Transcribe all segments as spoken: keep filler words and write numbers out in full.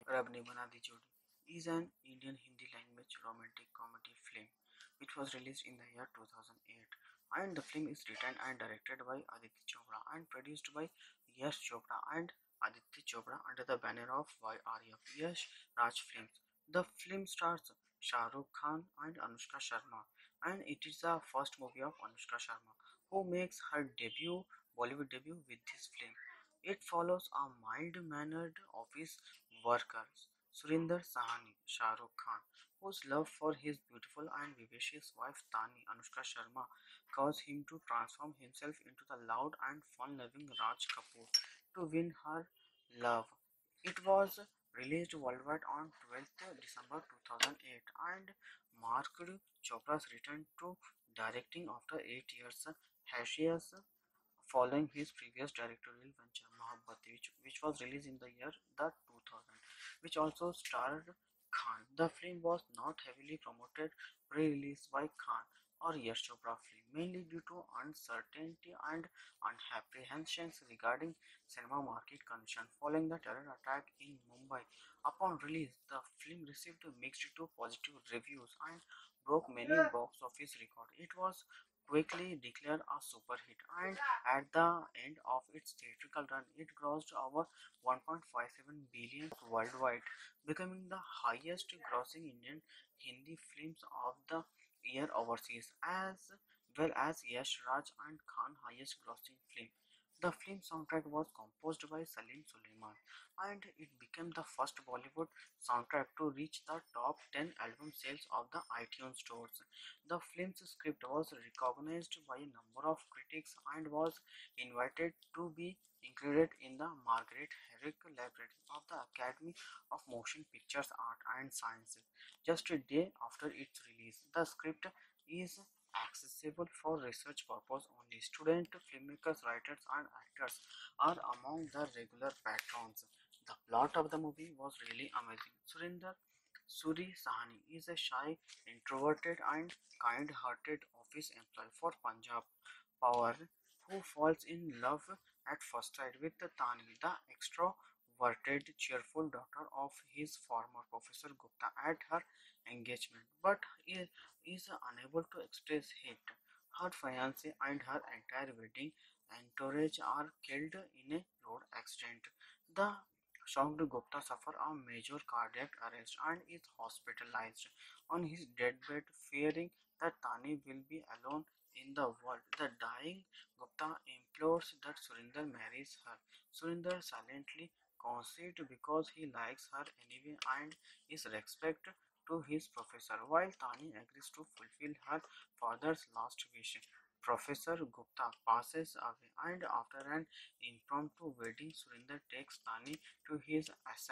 रब ने बना दी जोड़ी is an Indian Hindi language romantic comedy film which was released in the year two thousand eight, and the film is written and directed by Aditya Chopra and produced by Yash Chopra and Aditya Chopra under the banner of Y R F Yash Raj Films. The film stars Shah Rukh Khan and Anushka Sharma, and it is the first movie of Anushka Sharma who makes her debut Bollywood debut with this film. It follows a mild-mannered office worker, Surinder Sahani, Shah Rukh Khan, whose love for his beautiful and vivacious wife Tani, Anushka Sharma, caused him to transform himself into the loud and fun-loving Raj Kapoor to win her love. It was released worldwide on twelfth December two thousand eight and marked Chopra's return to directing after eight years hiatus following his previous directorial venture Mohabbat, which, which was released in the year the two thousand, which also starred Khan. The film was not heavily promoted pre-release by Khan or Yash Chopra film, mainly due to uncertainty and apprehensions regarding cinema market conditions following the terror attack in Mumbai. Upon release, the film received mixed to positive reviews and broke many box office records. It was quickly declared a super hit, and at the end of its theatrical run, it grossed over one point five seven billion worldwide, becoming the highest grossing Indian Hindi films of the year overseas, as well as Yash Raj and Khan highest grossing film. The film soundtrack was composed by Salim Suleiman, and it became the first Bollywood soundtrack to reach the top ten album sales of the iTunes stores. The film's script was recognized by a number of critics and was invited to be included in the Margaret Herrick Library of the Academy of Motion Pictures Art and Sciences just a day after its release. The script is accessible for research purpose only. Student filmmakers, writers, and actors are among the regular patrons. The plot of the movie was really amazing. Surinder Suri Sahani is a shy, introverted, and kind-hearted office employee for Punjab Power who falls in love at first sight with Tani, the extroverted, cheerful daughter of his former professor Gupta at her engagement, but is, is unable to express it. Her fiance and her entire wedding entourage are killed in a road accident. The shocked Gupta suffers a major cardiac arrest and is hospitalized on his deathbed, fearing that Tani will be alone in the world. The dying Gupta implores that Surinder marries her. Surinder silently concedes because he likes her anyway and is respect to his professor, while Tani agrees to fulfill her father's last wish. Professor Gupta passes away, and after an impromptu wedding, Surinder takes Tani to his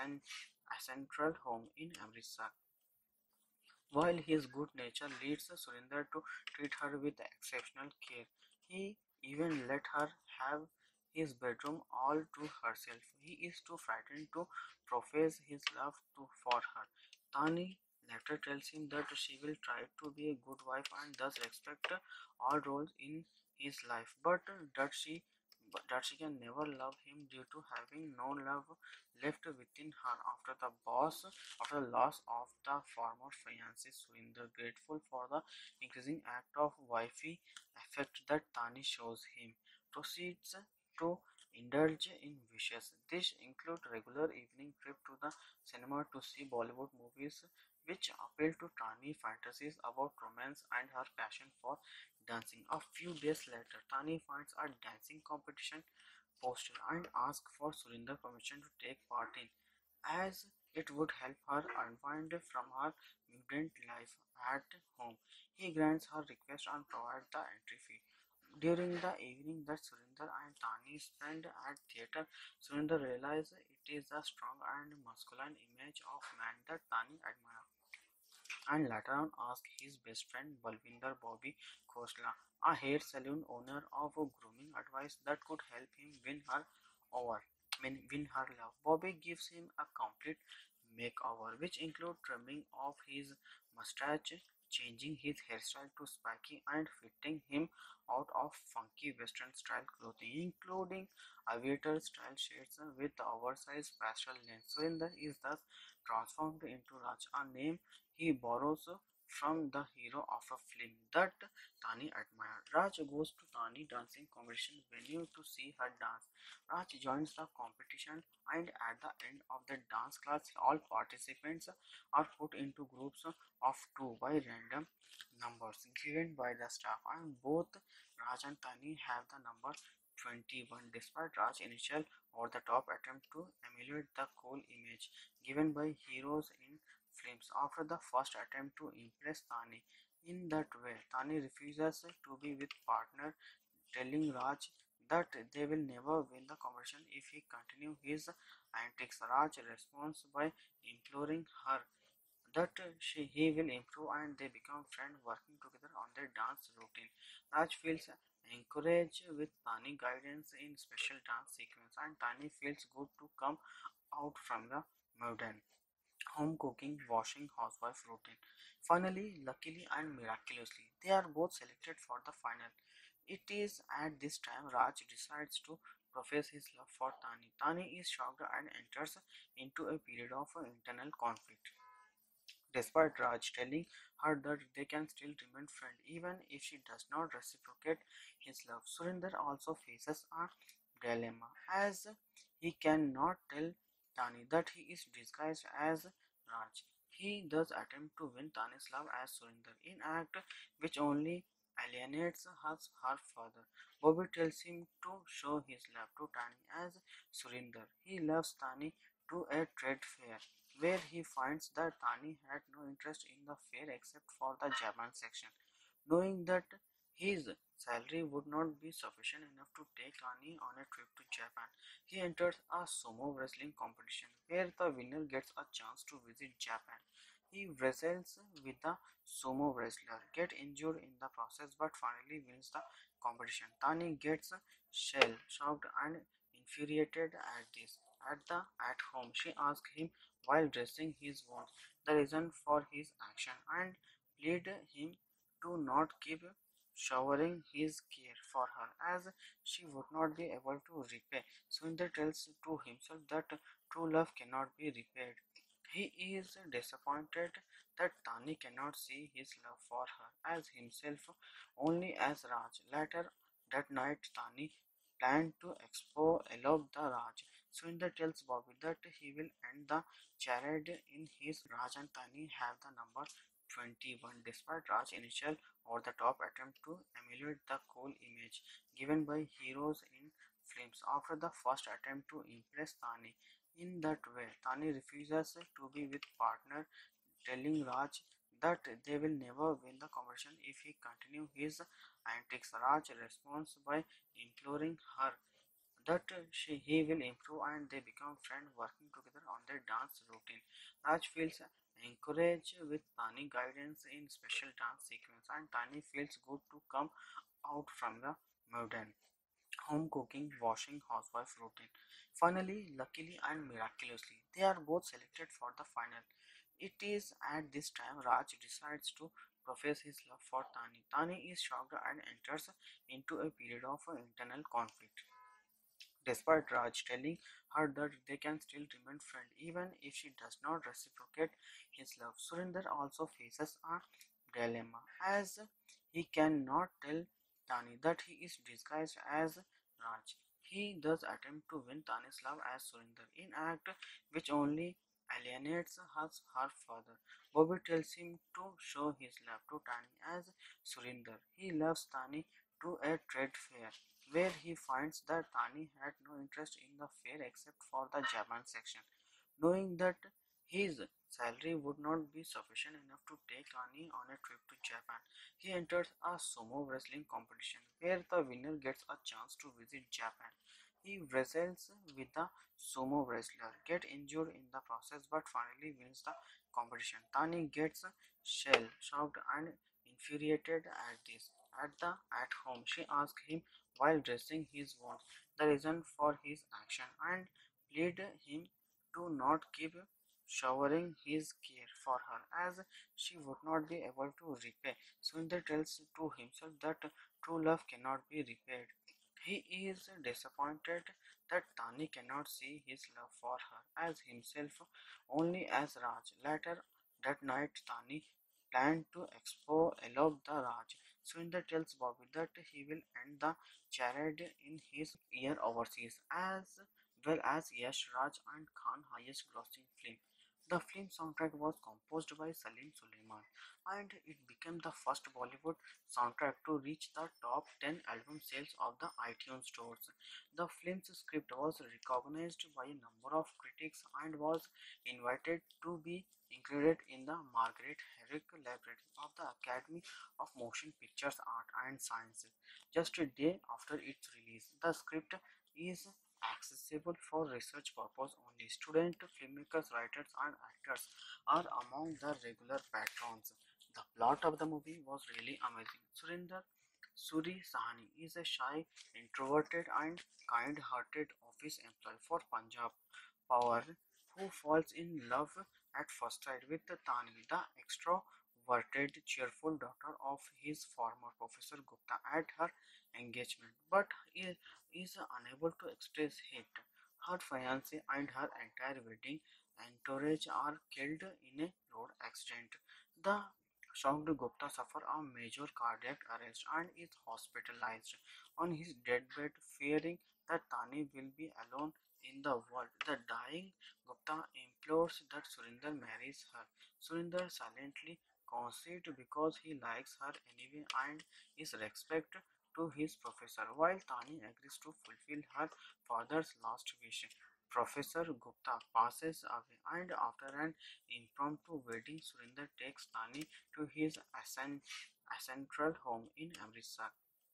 ancestral home in Amritsar. While his good nature leads Surinder to treat her with exceptional care, he even let her have his bedroom all to herself. He is too frightened to profess his love to, for her. Tani later tells him that she will try to be a good wife and thus respect all roles in his life, but that she but that she can never love him due to having no love left within her after the boss after the loss of the former fiancé. Surinder, grateful for the increasing act of wifey affect that Tani shows him, proceeds to indulge in wishes. This include regular evening trip to the cinema to see Bollywood movies which appeal to Tani fantasies about romance and her passion for dancing. A few days later, Tani finds a dancing competition poster and asks for Surinder permission to take part in, as it would help her unwind from her mutant life at home. He grants her request and provides the entry fee. During the evening that Surinder and Tani spend at theatre, Surinder realizes it is the strong and masculine image of man that Tani admires, and later on asked his best friend Balvinder Bobby Khosla, a hair salon owner, of grooming advice that could help him win her over, win, win her love. Bobby gives him a complete makeover, which includes trimming off his mustache, changing his hairstyle to spiky and fitting him out of funky western style clothing, including aviator style shades with oversized pastel lens. Surinder is thus transformed into Raj, a name he borrows from the hero of a film that Tani admired. Raj goes to Tani dancing competition venue to see her dance. Raj joins the competition, and at the end of the dance class, all participants are put into groups of two by random numbers given by the staff, and both Raj and Tani have the number twenty-one. Despite Raj's initial over-the-top attempt to emulate the cool image given by heroes in films, after the first attempt to impress Tani in that way, Tani refuses to be with partner, telling Raj that they will never win the competition if he continues his antics. Raj responds by imploring her that she, he will improve and they become friends working together on their dance routine. Raj feels encouraged with Tani guidance in special dance sequence, and Tani feels good to come out from the mundane home cooking, washing, housewife routine. Finally, luckily and miraculously, they are both selected for the final. It is at this time Raj decides to profess his love for Tani. Tani is shocked and enters into a period of internal conflict. Despite Raj telling her that they can still remain friends even if she does not reciprocate his love, Surinder also faces a dilemma as he cannot tell Tani that he is disguised as Raj. He does attempt to win Tani's love as Surinder in act which only alienates her, her father. Bobby tells him to show his love to Tani as Surinder. He loves Tani to a trade fair where he finds that Tani had no interest in the fair except for the Japan section. Knowing that his salary would not be sufficient enough to take Tani on a trip to Japan, he enters a sumo wrestling competition where the winner gets a chance to visit Japan. He wrestles with the sumo wrestler, gets injured in the process but finally wins the competition. Tani gets shell shocked and infuriated at this. At the at home, she asks him while dressing his wounds the reason for his action and plead him to not keep showering his care for her as she would not be able to repay. Sundar tells to himself that true love cannot be repaid. He is disappointed that Tani cannot see his love for her as himself only as Raj. Later that night, Tani planned to expo elope the Raj. Sundar tells Bobby that he will end the charade in his Raj and Tani have the number twenty-one despite Raj's initial over-the-top attempt to emulate the cool image given by heroes in films. After the first attempt to impress Tani in that way, Tani refuses to be with partner, telling Raj that they will never win the competition if he continues his antics. Raj responds by imploring her that she, he will improve and they become friends working together on their dance routine. Raj feels encouraged with Tani guidance in special dance sequence, and Tani feels good to come out from the mundane home cooking, washing, housewife routine. Finally, luckily and miraculously, they are both selected for the final. It is at this time Raj decides to profess his love for Tani. Tani is shocked and enters into a period of internal conflict. Despite Raj telling her that they can still remain friends even if she does not reciprocate his love, Surinder also faces a dilemma as he cannot tell Tani that he is disguised as Raj. He does attempt to win Tani's love as Surinder in act which only alienates her, her father. Bobby tells him to show his love to Tani as Surinder. He loves Tani to a trade fair where he finds that Tani had no interest in the fair except for the Japan section. Knowing that his salary would not be sufficient enough to take Tani on a trip to Japan, he enters a sumo wrestling competition where the winner gets a chance to visit Japan. He wrestles with the sumo wrestler, gets injured in the process but finally wins the competition. Tani gets shell shocked and infuriated at this. At the at home, she asks him while dressing his wounds the reason for his action and plead him to not keep showering his care for her as she would not be able to repay. Sundar tells to himself that true love cannot be repaid. He is disappointed that Tani cannot see his love for her as himself only as Raj. Later that night, Tani planned to expo elope the Raj. Sundar tells Bobby that he will end the charade in his year overseas as well as Yash Raj and Khan highest grossing film. The film soundtrack was composed by Salim Suleiman and it became the first Bollywood soundtrack to reach the top ten album sales of the iTunes stores. The film's script was recognized by a number of critics and was invited to be included in the Margaret Herrick Library of the Academy of Motion Pictures Art and Sciences just a day after its release. The script is accessible for research purpose only. Student filmmakers, writers, and actors are among the regular patrons. The plot of the movie was really amazing. Surinder Suri Sahani is a shy, introverted, and kind-hearted office employee for Punjab Power who falls in love at first sight with Tani, the extroverted, cheerful daughter of his former professor Gupta at her engagement, but is, is unable to express it. Her fiance and her entire wedding entourage are killed in a road accident. The shocked Gupta suffers a major cardiac arrest and is hospitalized on his deathbed, fearing that Tani will be alone in the world. The dying Gupta implores that Surinder marries her. Surinder silently concedes because he likes her anyway and is respect to his professor, while Tani agrees to fulfill her father's last wish. Professor Gupta passes away, and after an impromptu wedding, Surinder takes Tani to his ancestral home in Amritsar.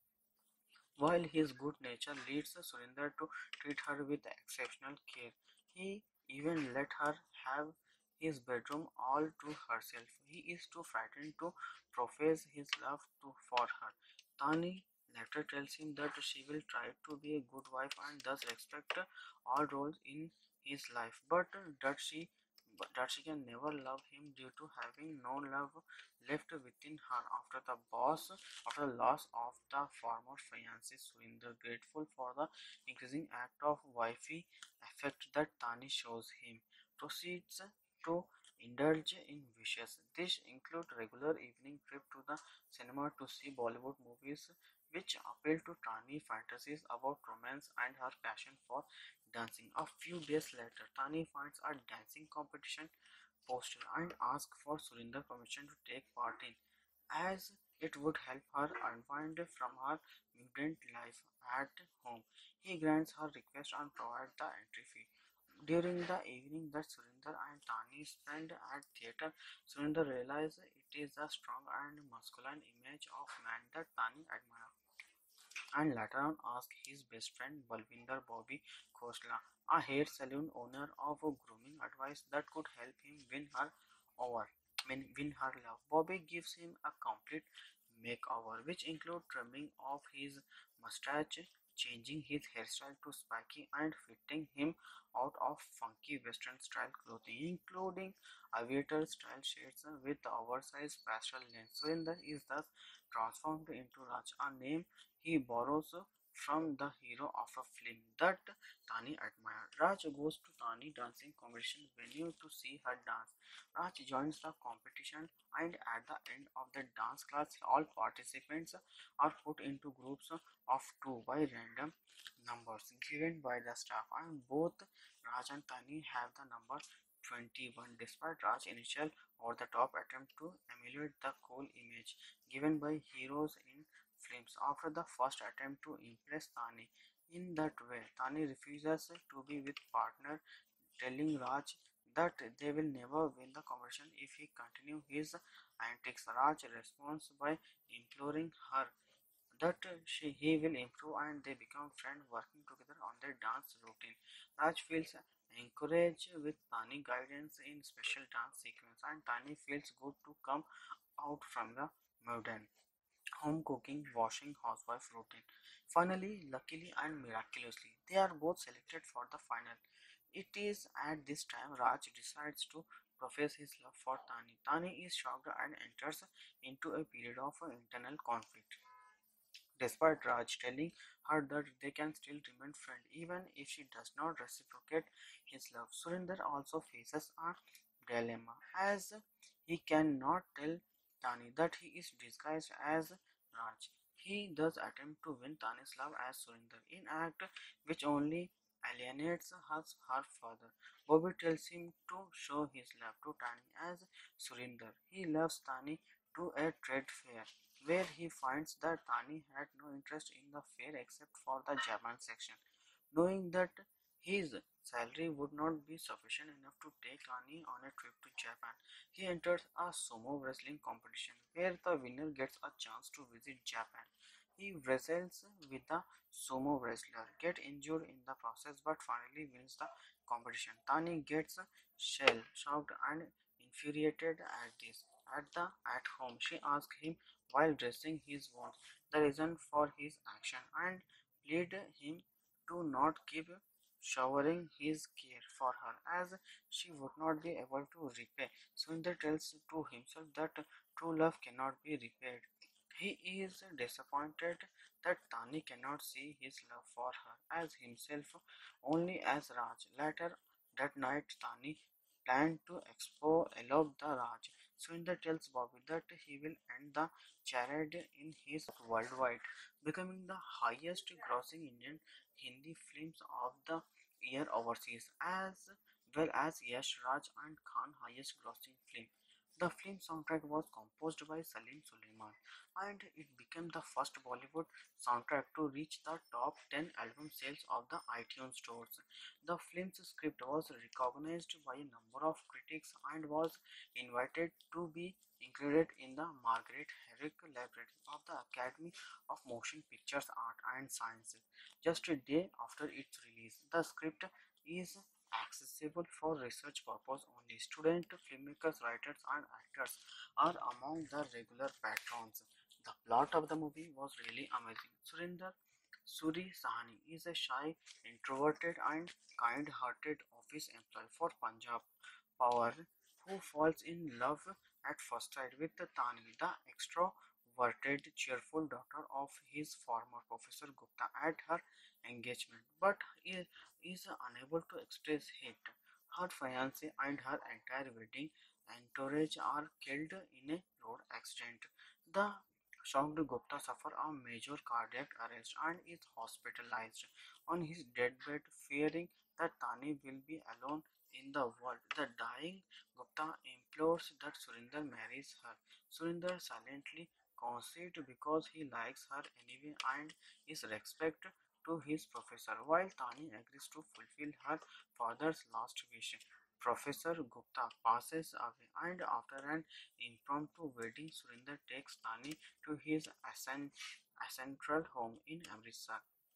While his good nature leads Surinder to treat her with exceptional care, he even let her have his bedroom all to herself. He is too frightened to profess his love to, for her. Tani later tells him that she will try to be a good wife and thus respect all roles in his life, but that she but that she can never love him due to having no love left within her after the boss after the loss of the former fiancé. Surinder, grateful for the increasing act of wifey affect that Tani shows him, proceeds to indulge in wishes. This include regular evening trip to the cinema to see Bollywood movies which appeal to Tani fantasies about romance and her passion for dancing. A few days later, Tani finds a dancing competition poster and asks for Surinder permission to take part in, as it would help her unwind from her mutant life at home. He grants her request and provides the entry fee. During the evening that Surinder and Tani spend at theatre, Surinder realizes it is a strong and masculine image of man that Tani admires and later on asked his best friend Balvinder Bobby Khosla, a hair salon owner, of grooming advice that could help him win her over, win, win her love. Bobby gives him a complete makeover, which include trimming off his mustache, changing his hairstyle to spiky, and fitting him out of funky Western style clothing, including aviator style shades with oversized pastel lens. Surinder is thus transformed into Raj, a name he borrows from the hero of a film that Tani admired. Raj goes to Tani dancing competition venue to see her dance. Raj joins the competition and at the end of the dance class all participants are put into groups of two by random numbers given by the staff and both Raj and Tani have the number twenty-one despite Raj's initial over-the-top attempt to emulate the cool image given by heroes in films. After the first attempt to impress Tani in that way, Tani refuses to be with partner, telling Raj that they will never win the competition if he continues his antics. Raj responds by imploring her that she, he will improve and they become friends working together on their dance routine. Raj feels encouraged with Tani guidance in special dance sequence and Tani feels good to come out from the mundane home cooking, washing, housewife routine. Finally, luckily and miraculously, they are both selected for the final. It is at this time Raj decides to profess his love for Tani. Tani is shocked and enters into a period of internal conflict. Despite Raj telling her that they can still remain friends even if she does not reciprocate his love, Surinder also faces a dilemma as he cannot tell Tani that he is disguised as Raj. He does attempt to win Tani's love as Surinder in act which only alienates her, her father. Bobby tells him to show his love to Tani as Surinder. He loves Tani to a trade fair where he finds that Tani had no interest in the fair except for the Japan section. Knowing that his salary would not be sufficient enough to take Tani on a trip to Japan, he enters a sumo wrestling competition where the winner gets a chance to visit Japan. He wrestles with the sumo wrestler, gets injured in the process but finally wins the competition. Tani gets shell shocked and infuriated at this. At the at home, she asks him while dressing his wounds the reason for his action and plead him to not keep showering his care for her as she would not be able to repay. Sundar tells to himself that true love cannot be repaid. He is disappointed that Tani cannot see his love for her as himself only as Raj. Later that night, Tani planned to expo elope the Raj. Sundar tells Bobby that he will end the charade in his worldwide, becoming the highest grossing Indian Hindi films of the year overseas, as well as Yash Raj and Khan highest grossing film. The film soundtrack was composed by Salim Suleiman and it became the first Bollywood soundtrack to reach the top ten album sales of the iTunes stores. The film's script was recognized by a number of critics and was invited to be included in the Margaret Herrick Library of the Academy of Motion Pictures Art and Sciences. Just a day after its release, the script is accessible for research purpose only. Student filmmakers, writers, and actors are among the regular patrons. The plot of the movie was really amazing. Surinder Suri Sahani is a shy, introverted, and kind-hearted office employee for Punjab Power who falls in love at first sight with Tani, the extroverted, cheerful daughter of his former Professor Gupta at her engagement, but is, is unable to express it. Her fiancé and her entire wedding entourage are killed in a road accident. The shocked Gupta suffers a major cardiac arrest and is hospitalized on his deathbed, fearing that Tani will be alone in the world. The dying Gupta implores that Surinder marries her. Surinder silently concedes because he likes her anyway and is respect to his professor, while Tani agrees to fulfill her father's last wish. Professor Gupta passes away, and after an impromptu wedding, Surinder takes Tani to his ancestral home in Amritsar.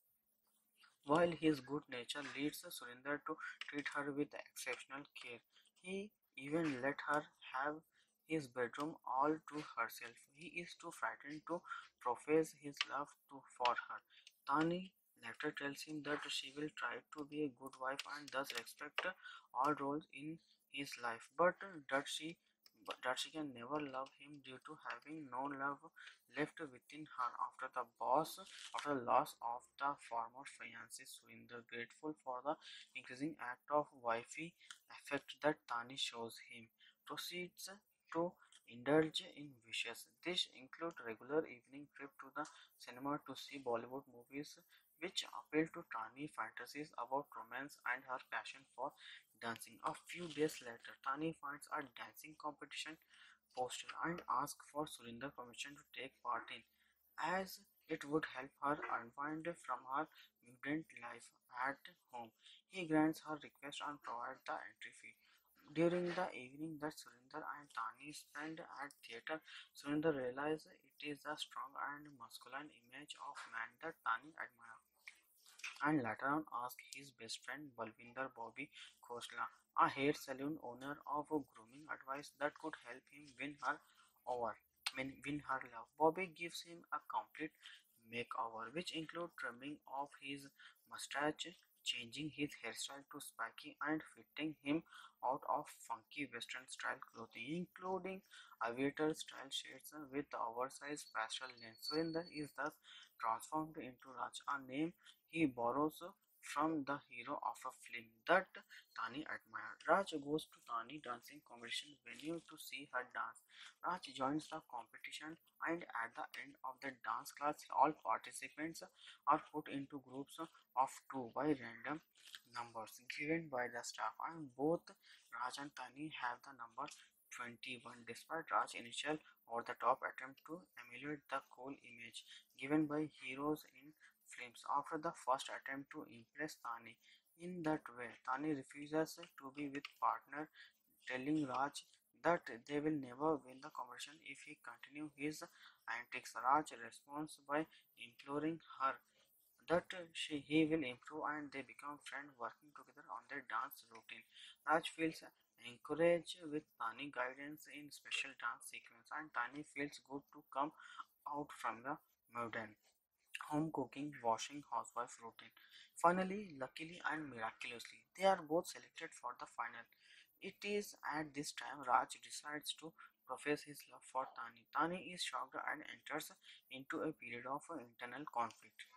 While his good nature leads Surinder to treat her with exceptional care, he even let her have his bedroom all to herself. He is too frightened to profess his love to for her. Tani later tells him that she will try to be a good wife and thus respect all roles in his life, but that she but that she can never love him due to having no love left within her after the boss after the loss of the former fiancé. Surinder, grateful for the increasing act of wifey affect that Tani shows him, proceeds to indulge in wishes. This include regular evening trip to the cinema to see Bollywood movies which appeal to Tani fantasies about romance and her passion for dancing. A few days later, Tani finds a dancing competition poster and asks for Surinder permission to take part in, as it would help her unwind from her mutant life at home. He grants her request and provides the entry fee. During the evening that Surinder and Tani spend at theatre, Surinder realizes it is the strong and masculine image of man that Tani admires and later on asked his best friend Balvinder Bobby Khosla, a hair salon owner, of grooming advice that could help him win her over, win, win her love. Bobby gives him a complete makeover, which include trimming of his mustache, changing his hairstyle to spiky, and fitting him out of funky Western style clothing, including aviator style shades with oversized pastel lens. Surinder is thus transformed into Raj, a name he borrows from the hero of a film that Tani admired. Raj goes to Tani dancing competition venue to see her dance. Raj joins the competition, and at the end of the dance class, all participants are put into groups of two by random numbers given by the staff, and both Raj and Tani have the number twenty-one. Despite Raj's initial over-the-top attempt to emulate the cool image given by heroes in films, after the first attempt to impress Tani in that way, Tani refuses to be with partner, telling Raj that they will never win the competition if he continues his antics. Raj responds by imploring her that she, he will improve, and they become friends working together on their dance routine. Raj feels encouraged with Tani guidance in special dance sequence, and Tani feels good to come out from the mundane home cooking, washing, housewife routine. Finally, luckily and miraculously, they are both selected for the final. It is at this time Raj decides to profess his love for Tani. Tani is shocked and enters into a period of internal conflict.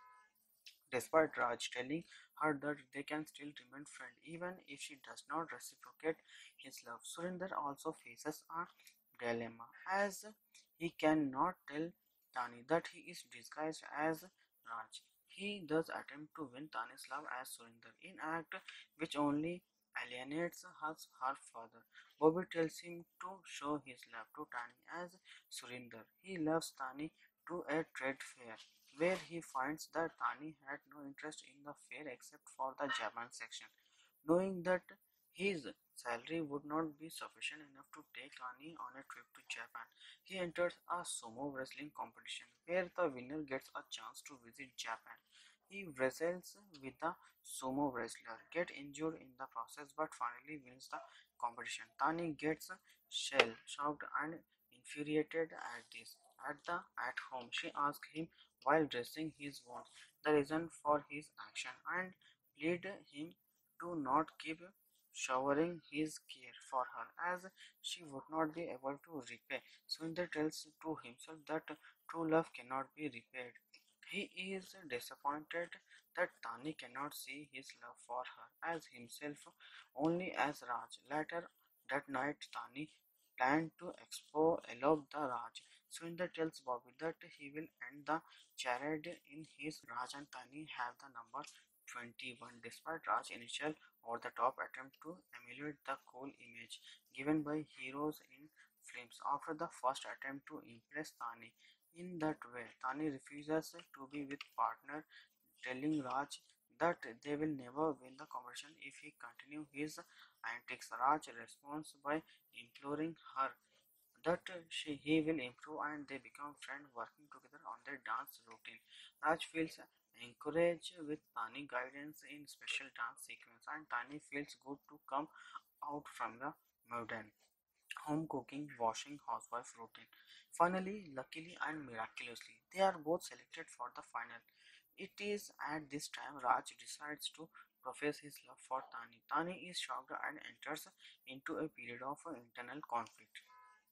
Despite Raj telling her that they can still remain friends even if she does not reciprocate his love, Surinder also faces a dilemma as he cannot tell Tani that he is disguised as Raj. He does attempt to win Tani's love as Surinder in act which only alienates her, her father. Bobby tells him to show his love to Tani as Surinder. He loves Tani to a trade fair where he finds that Tani had no interest in the fair except for the Japan section. Knowing that his salary would not be sufficient enough to take Tani on a trip to Japan, he enters a sumo wrestling competition where the winner gets a chance to visit Japan. He wrestles with the sumo wrestler, gets injured in the process, but finally wins the competition. Tani gets shell shocked and infuriated at this. At the at home, she asks him while dressing his wounds the reason for his action and plead him to not keep showering his care for her as she would not be able to repay. Sundar tells to himself that true love cannot be repaid. He is disappointed that Tani cannot see his love for her as himself only as Raj. Later that night, Tani planned to expo elope the Raj. Sundar tells Bobby that he will end the charade in his Raj and Tani have the number twenty-one despite Raj's initial over-the-top attempt to emulate the cool image given by heroes in films. After the first attempt to impress Tani in that way, Tani refuses to be with partner, telling Raj that they will never win the competition if he continues his antics. Raj responds by imploring her that she, he will improve, and they become friends working together on their dance routine. Raj feels encouraged with Tani guidance in special dance sequence, and Tani feels good to come out from the mundane home cooking, washing, housewife routine. Finally, luckily and miraculously, they are both selected for the final. It is at this time Raj decides to profess his love for Tani. Tani is shocked and enters into a period of internal conflict.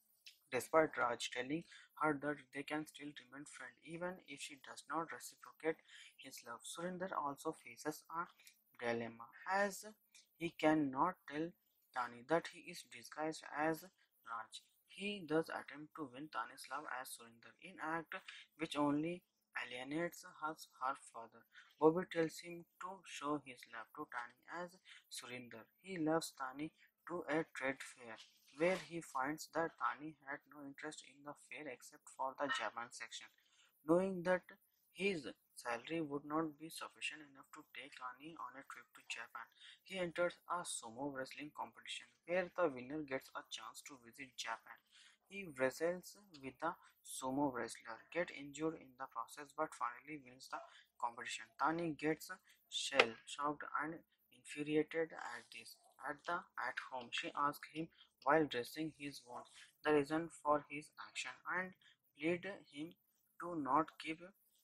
Despite Raj telling her that they can still remain friends even if she does not reciprocate his love, Surinder also faces a dilemma as he cannot tell Tani that he is disguised as Raj. He does attempt to win Tani's love as Surinder in act which only alienates her, her father. Bobby tells him to show his love to Tani as Surinder. He loves Tani to a trade fair where he finds that Tani had no interest in the fair except for the Japan section. Knowing that his salary would not be sufficient enough to take Tani on a trip to Japan, he enters a sumo wrestling competition where the winner gets a chance to visit Japan. He wrestles with the sumo wrestler, gets injured in the process, but finally wins the competition. Tani gets shell shocked and infuriated at this. At the at home, she asks him while dressing his wounds the reason for his action and plead him to not keep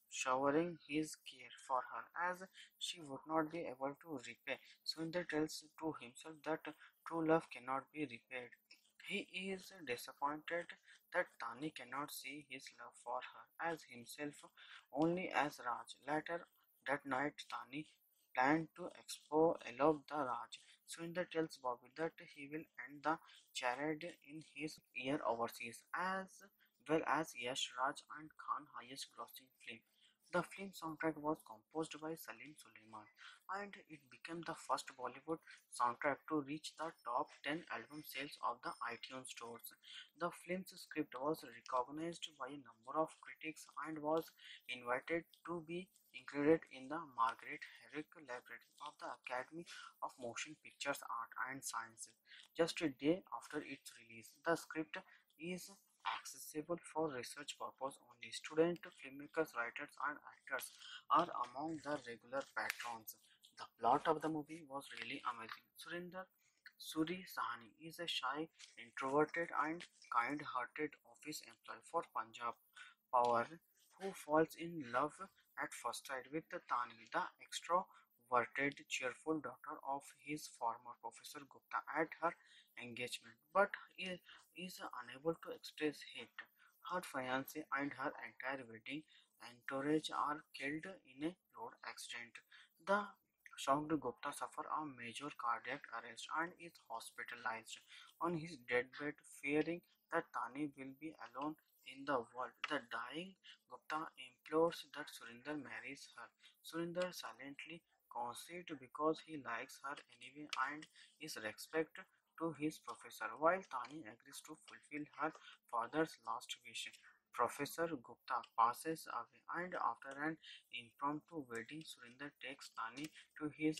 showering his care for her as she would not be able to repay. Surinder tells to himself that true love cannot be repaid. He is disappointed that Tani cannot see his love for her as himself, only as Raj. Later that night, Tani planned to expo elope the Raj. Surinder tells Bobby that he will end the charade in his year overseas, as well as Yash Raj and Khan highest grossing film. The film soundtrack was composed by Salim Suleiman and it became the first Bollywood soundtrack to reach the top ten album sales of the iTunes stores. The film's script was recognized by a number of critics and was invited to be included in the Margaret Herrick Library of the Academy of Motion Pictures Art and Sciences just a day after its release. The script is accessible for research purpose only. Student filmmakers, writers and actors are among the regular patrons. The plot of the movie was really amazing. Surinder Suri Sahani is a shy, introverted and kind-hearted office employee for Punjab Power who falls in love at first sight with Tani, the extroverted, cheerful daughter of his former Professor Gupta at her engagement, but is, is unable to express it. Her fiancé and her entire wedding entourage are killed in a road accident. The shocked Gupta suffers a major cardiac arrest and is hospitalized on his deathbed, fearing that Tani will be alone in the world. The dying Gupta implores that Surinder marries her. Surinder silently concedes because he likes her anyway and is respect to his professor, while Tani agrees to fulfill her father's last wish. Professor Gupta passes away, and after an impromptu wedding, Surinder takes Tani to his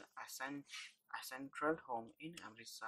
ancestral home in Amritsar.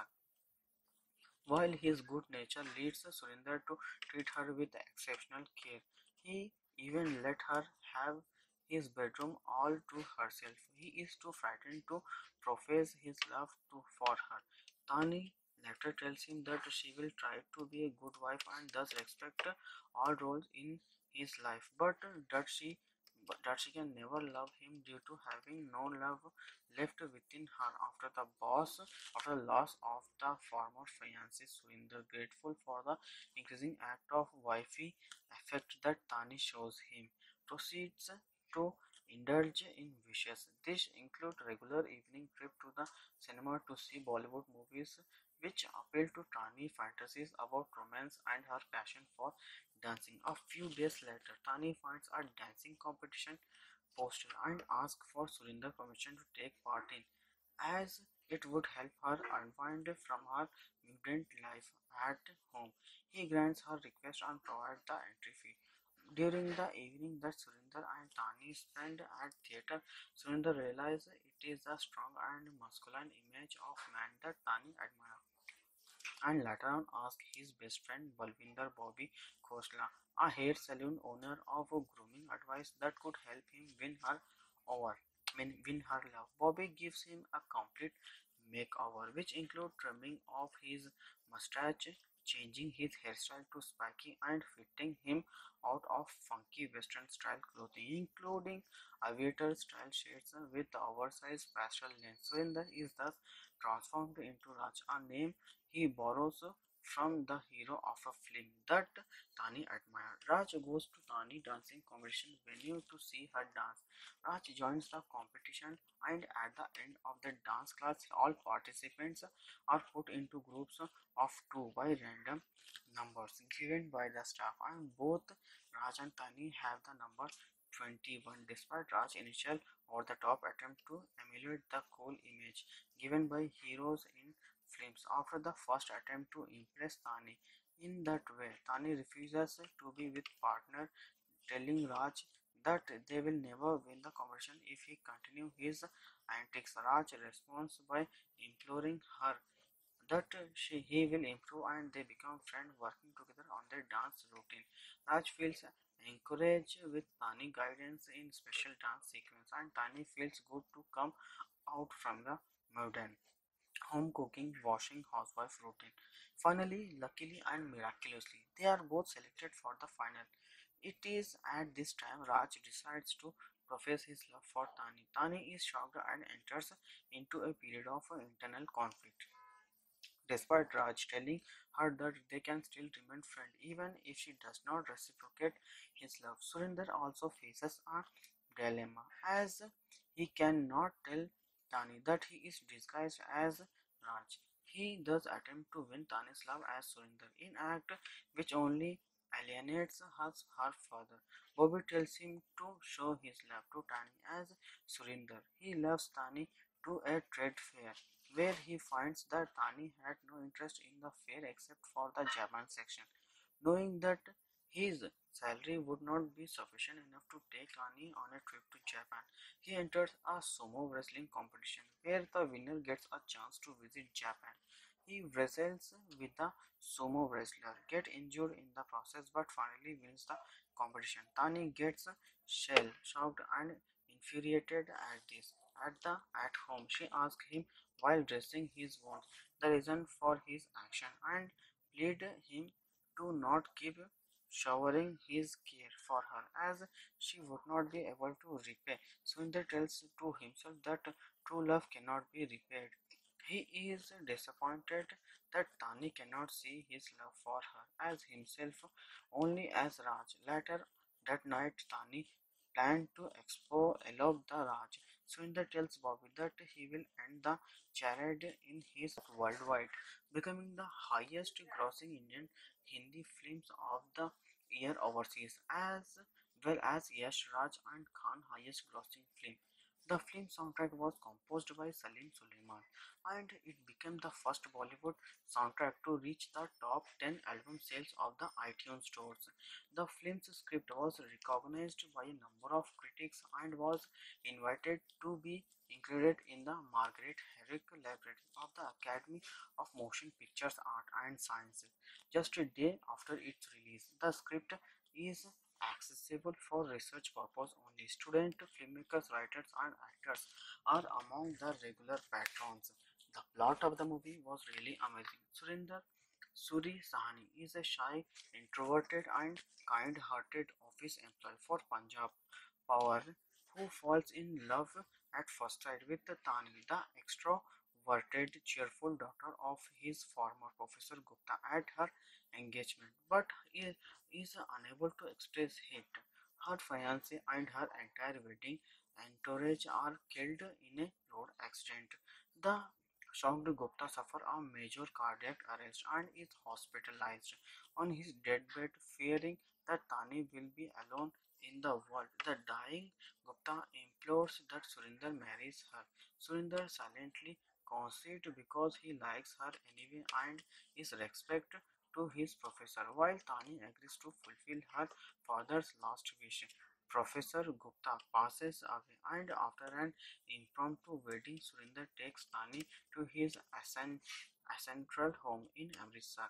While his good nature leads Surinder to treat her with exceptional care, he even let her have his bedroom all to herself. He is too frightened to profess his love to for her. Tani later tells him that she will try to be a good wife and thus respect all roles in his life, but that she but that she can never love him due to having no love left within her after the boss after the loss of the former fiancé. Surinder, grateful for the increasing act of wifey affect that Tani shows him, proceeds to indulge in wishes. This include regular evening trip to the cinema to see Bollywood movies which appeal to Tani fantasies about romance and her passion for dancing. A few days later, Tani finds a dancing competition poster and asks for Surinder permission to take part in, as it would help her unwind from her mutant life at home. He grants her request and provides the entry fee. During the evening that Surinder and Tani spend at theatre, Surinder realizes it is the strong and masculine image of man that Tani admires and later on asked his best friend Balvinder Bobby Khosla, a hair salon owner, of grooming advice that could help him win her over, win, win her love. Bobby gives him a complete makeover, which include trimming off his mustache, changing his hairstyle to spiky, and fitting him out of funky Western style clothing, including aviator style shades with oversized pastel lens. Surinder is thus transformed into Raj, a name he borrows from the hero of a film that Tani admired. Raj goes to Tani dancing competition venue to see her dance. Raj joins the competition and at the end of the dance class all participants are put into groups of two by random numbers given by the staff and both Raj and Tani have the number twenty-one despite Raj's initial over-the-top attempt to emulate the cool image given by heroes in films. After the first attempt to impress Tani in that way, Tani refuses to be with partner, telling Raj that they will never win the competition if he continues his antics. Raj responds by imploring her that she, he will improve and they become friends working together on their dance routine. Raj feels encouraged with Tani guidance in special dance sequence and Tani feels good to come out from the mundane home cooking, washing, housewife routine. Finally, luckily and miraculously, they are both selected for the final. It is at this time Raj decides to profess his love for Tani. Tani is shocked and enters into a period of internal conflict. Despite Raj telling her that they can still remain friends even if she does not reciprocate his love, Surinder also faces a dilemma as he cannot tell Tani that he is disguised as Raj. He does attempt to win Tani's love as Surinder in act which only alienates her, her father. Bobby tells him to show his love to Tani as Surinder. He loves Tani to a trade fair where he finds that Tani had no interest in the fair except for the Japan section. Knowing that his salary would not be sufficient enough to take Tani on a trip to Japan, he enters a sumo wrestling competition where the winner gets a chance to visit Japan. He wrestles with the sumo wrestler, gets injured in the process but finally wins the competition. Tani gets shell shocked and infuriated at this. At the at home, she asks him while dressing his wounds the reason for his action and plead him to not keep showering his care for her as she would not be able to repay. Sundar tells to himself that true love cannot be repaid. He is disappointed that Tani cannot see his love for her as himself only as Raj. Later that night, Tani planned to expo elope the Raj. Sundar tells Bobby that he will end the charade in his worldwide, becoming the highest grossing Indian Hindi films of the year overseas, as well as Yash Raj and Khan highest grossing film. The film soundtrack was composed by Salim Suleiman and it became the first Bollywood soundtrack to reach the top ten album sales of the iTunes stores. The film's script was recognized by a number of critics and was invited to be included in the Margaret Herrick Library of the Academy of Motion Pictures Art and Sciences. Just a day after its release, the script is accessible for research purpose only. Student filmmakers, writers, and actors are among the regular patrons. The plot of the movie was really amazing. Surinder Suri Sahani is a shy, introverted, and kind-hearted office employee for Punjab Power who falls in love at first sight with Tani, the extroverted, cheerful daughter of his former Professor Gupta at her engagement, but is, is unable to express it. Her fiance and her entire wedding entourage are killed in a road accident. The shocked Gupta suffers a major cardiac arrest and is hospitalized on his deathbed, fearing that Tani will be alone in the world. The dying Gupta implores that Surinder marries her. Surinder silently concedes because he likes her anyway and is respect to his professor, while Tani agrees to fulfill her father's last wish. Professor Gupta passes away, and after an impromptu wedding, Surinder takes Tani to his ancestral home in Amritsar.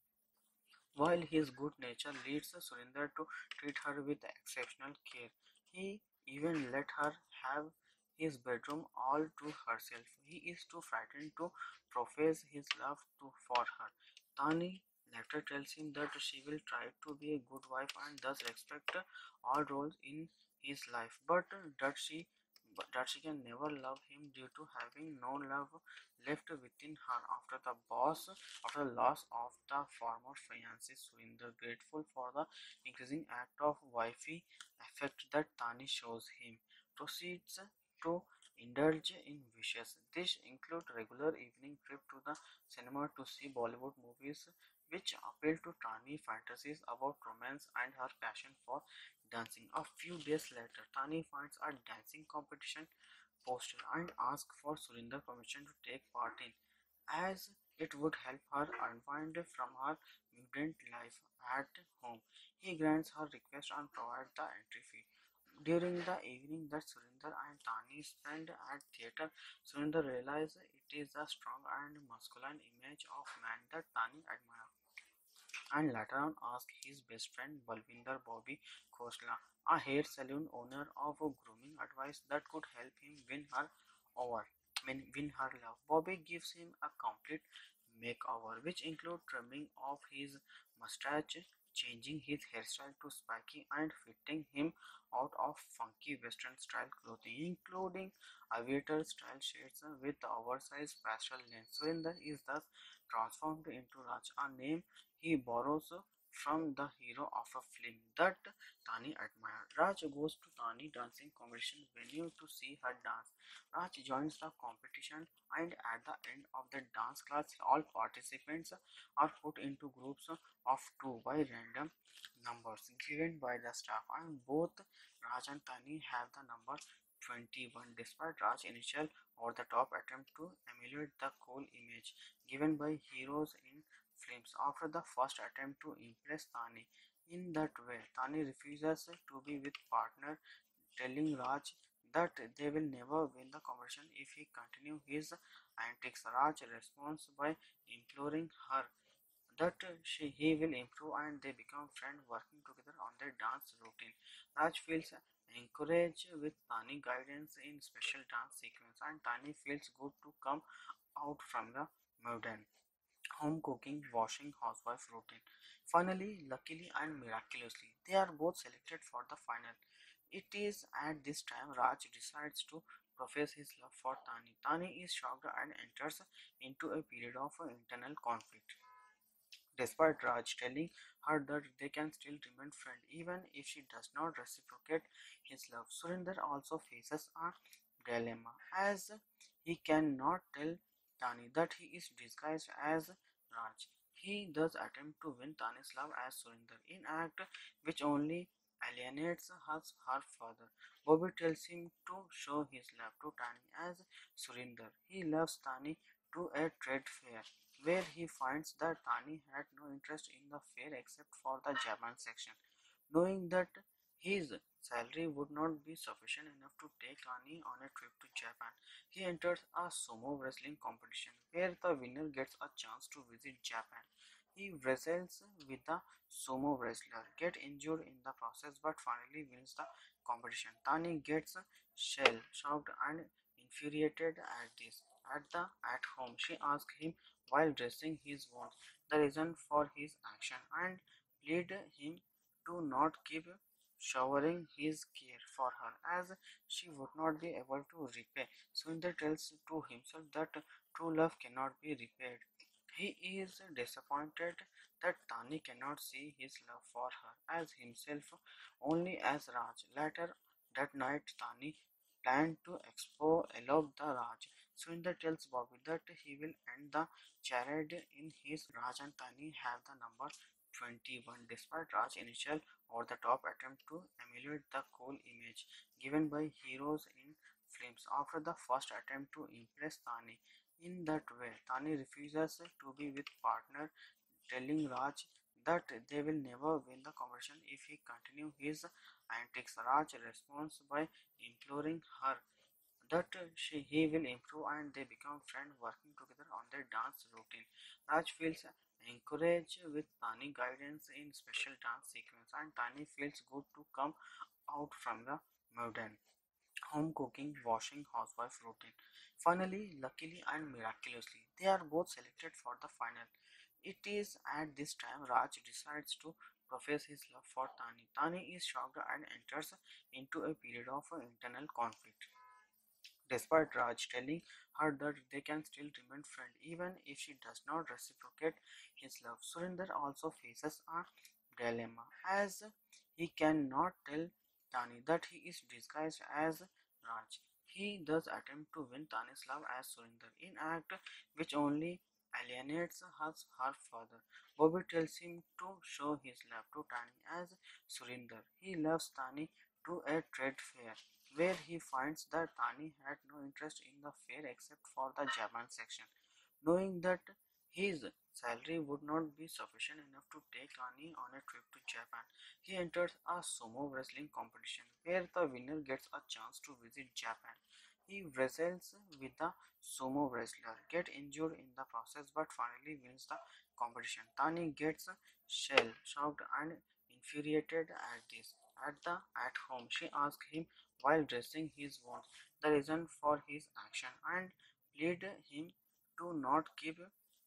While his good nature leads Surinder to treat her with exceptional care, he even let her have his bedroom all to herself. He is too frightened to profess his love to, for her. Tani later tells him that she will try to be a good wife and thus respect all roles in his life, but that she but that she can never love him due to having no love left within her after the boss after the loss of the former fiancé. Surinder, grateful for the increasing act of wifey affect that Tani shows him, proceeds to indulge in wishes. This include regular evening trip to the cinema to see Bollywood movies which appeal to Tani fantasies about romance and her passion for dancing. A few days later, Tani finds a dancing competition poster and asks for Surinder permission to take part in, as it would help her unwind from her mutant life at home. He grants her request and provides the entry fee. During the evening that Surinder and Tani spend at theatre, Surinder realizes it is a strong and masculine image of man that Tani admires and later on asked his best friend Balvinder Bobby Khosla, a hair salon owner, of a grooming advice that could help him win her over. Win, win her love. Bobby gives him a complete makeover, which includes trimming of his mustache, changing his hairstyle to spiky and fitting him out of funky western style clothing, including aviator style shades with oversized pastel lens. Surinder is thus transformed into Raj, a name he borrows from the hero of a film that Tani admired. Raj goes to Tani dancing competition venue to see her dance. Raj joins the competition, and at the end of the dance class, all participants are put into groups of two by random numbers given by the staff, and both Raj and Tani have the number twenty-one. Despite Raj's initial over-the-top attempt to emulate the cool image given by heroes in films, after the first attempt to impress Tani in that way, Tani refuses to be with partner, telling Raj that they will never win the competition if he continues his antics. Raj responds by imploring her that she, he will improve, and they become friends working together on their dance routine. Raj feels encouraged with Tani guidance in special dance sequence, and Tani feels good to come out from the mundane home cooking, washing, housewife routine. Finally, luckily and miraculously, they are both selected for the final. It is at this time Raj decides to profess his love for Tani. Tani is shocked and enters into a period of internal conflict. Despite Raj telling her that they can still remain friends even if she does not reciprocate his love, Surinder also faces a dilemma as he cannot tell Tani that he is disguised as Raj. He does attempt to win Tani's love as Surinder in act which only alienates her, her father. Bobby tells him to show his love to Tani as Surinder. He loves Tani to a trade fair where he finds that Tani had no interest in the fair except for the Japan section. Knowing that his salary would not be sufficient enough to take Tani on a trip to Japan, he enters a sumo wrestling competition where the winner gets a chance to visit Japan. He wrestles with the sumo wrestler, gets injured in the process but finally wins the competition. Tani gets shell shocked and infuriated at this. At the at home, she asks him while dressing his wounds the reason for his action and plead him to not keep showering his care for her as she would not be able to repay. Sundar tells to himself that true love cannot be repaid. He is disappointed that Tani cannot see his love for her as himself only as Raj. Later that night, Tani planned to expo elope the Raj. Sundar tells Bobby that he will end the charade in his Raj and Tani have the number twenty-one. Despite Raj's initial over-the-top attempt to emulate the cool image given by heroes in films, after the first attempt to impress Tani in that way, Tani refuses to be with partner, telling Raj that they will never win the competition if he continues his antics. Raj responds by imploring her that she, he will improve, and they become friends working together on their dance routine. Raj feels encouraged with Tani guidance in special dance sequence, and Tani feels good to come out from the mundane home cooking, washing, housewife routine. Finally, luckily and miraculously, they are both selected for the final. It is at this time Raj decides to profess his love for Tani. Tani is shocked and enters into a period of internal conflict. Despite Raj telling her that they can still remain friends even if she does not reciprocate his love, Surinder also faces a dilemma as he cannot tell Tani that he is disguised as Raj. He does attempt to win Tani's love as Surinder in act which only alienates her, her father. Bobby tells him to show his love to Tani as Surinder. He loves Tani to a trade fair where he finds that Tani had no interest in the fair except for the Japan section. Knowing that his salary would not be sufficient enough to take Tani on a trip to Japan, he enters a sumo wrestling competition where the winner gets a chance to visit Japan. He wrestles with the sumo wrestler, gets injured in the process but finally wins the competition. Tani gets shell shocked and infuriated at this. At the at home, she asks him while dressing his wounds the reason for his action and plead him to not keep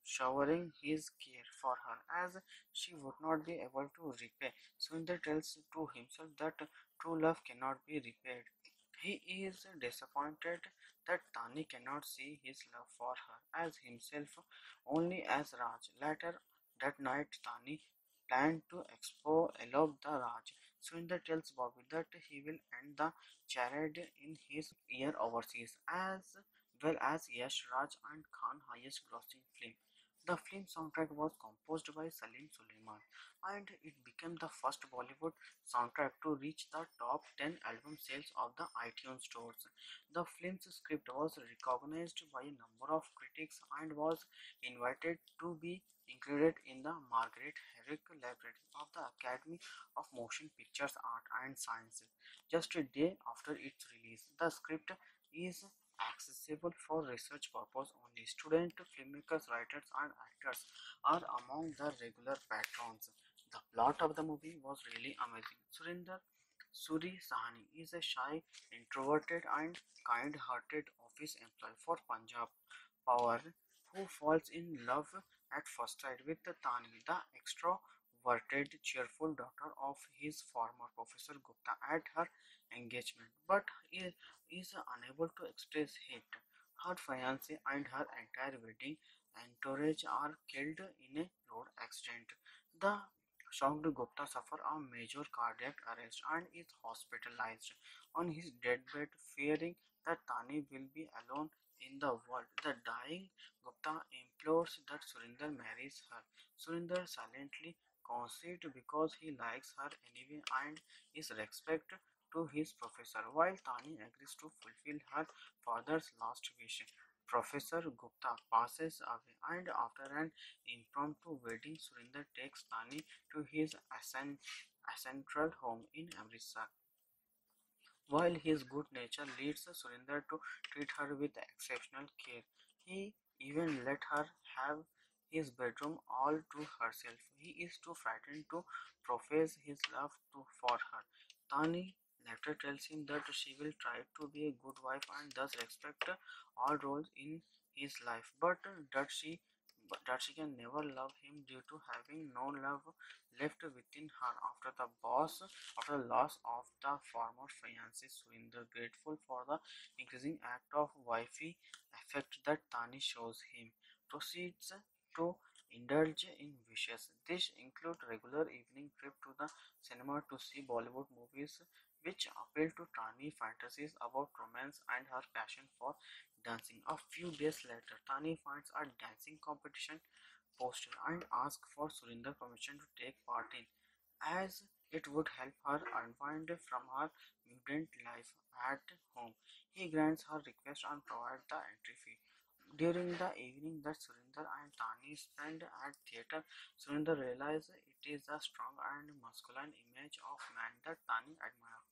showering his care for her as she would not be able to repay. Surinder tells to himself that true love cannot be repaid. He is disappointed that Tani cannot see his love for her as himself, only as Raj. Later that night, Tani planned to expo elope the Raj. Surinder tells Bobby that he will end the charade in his year overseas, as well as Yash Raj and Khan highest grossing film. The film soundtrack was composed by Salim Suleiman and it became the first Bollywood soundtrack to reach the top ten album sales of the iTunes stores. The film's script was recognized by a number of critics and was invited to be included in the Margaret Herrick Library of the Academy of Motion Pictures Art and Sciences. Just a day after its release, the script is accessible for research purpose only. Student filmmakers, writers, and actors are among the regular patrons. The plot of the movie was really amazing. Surinder Suri Sahani is a shy, introverted, and kind-hearted office employee for Punjab Power who falls in love at first sight with Tani, the extroverted, cheerful daughter of his former professor Gupta at her engagement, but is, is unable to express it. Her fiance and her entire wedding entourage are killed in a road accident. The shocked Gupta suffers a major cardiac arrest and is hospitalized on his deathbed, fearing that Tani will be alone in the world. The dying Gupta implores that Surinder marries her. Surinder silently concedes because he likes her anyway and is respect to his professor, while Tani agrees to fulfill her father's last wish. Professor Gupta passes away, and after an impromptu wedding, Surinder takes Tani to his ancestral home in Amritsar. While his good nature leads Surinder to treat her with exceptional care, he even let her have his bedroom all to herself. He is too frightened to profess his love to, for her. Tani later tells him that she will try to be a good wife and thus respect all roles in his life, but that she but that she can never love him due to having no love left within her after the boss after the loss of the former fiancé. Surinder, grateful for the increasing act of wifey affect that Tani shows him, proceeds to indulge in wishes. This include regular evening trip to the cinema to see Bollywood movies which appeal to Tani fantasies about romance and her passion for dancing. A few days later, Tani finds a dancing competition poster and asks for Surinder permission to take part in, as it would help her unwind from her mutant life at home. He grants her request and provides the entry fee. During the evening that Surinder and Tani spend at theatre, Surinder realizes it is a strong and masculine image of man that Tani admires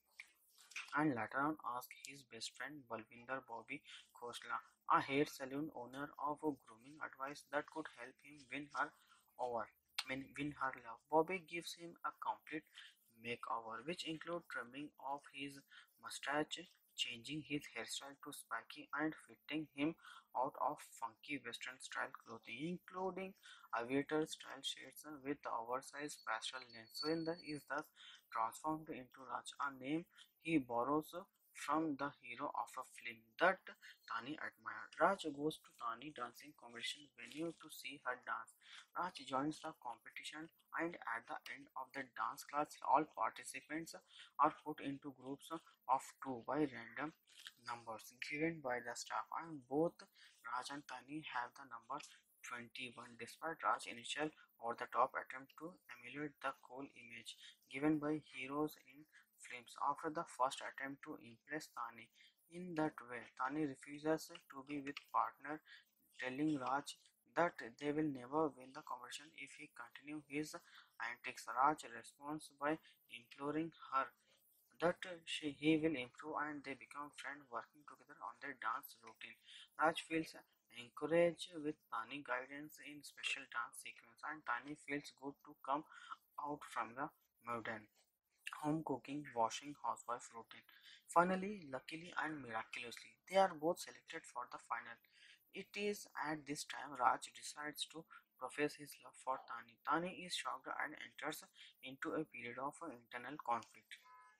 and later on asked his best friend Balvinder Bobby Khosla, a hair salon owner, of grooming advice that could help him win her over. Win, win her love. Bobby gives him a complete makeover, which include trimming of his mustache, changing his hairstyle to spiky, and fitting him out of funky Western style clothing, including aviator style shades with oversized pastel lens. Surinder is thus transformed into Raj, a name he borrows from the hero of a film that Tani admired. Raj goes to Tani dancing competition venue to see her dance. Raj joins the competition and at the end of the dance class all participants are put into groups of two by random numbers given by the staff and both Raj and Tani have the number twenty-one despite Raj's initial over-the-top attempt to emulate the cool image given by heroes in films. After the first attempt to impress Tani in that way, Tani refuses to be with partner, telling Raj that they will never win the competition if he continue his antics. Raj responds by imploring her that she, he will improve and they become friends working together on their dance routine. Raj feels encouraged with Tani guidance in special dance sequence and Tani feels good to come out from the mundane home cooking, washing, housewife routine. Finally, luckily and miraculously, they are both selected for the final. It is at this time Raj decides to profess his love for Tani. Tani is shocked and enters into a period of internal conflict.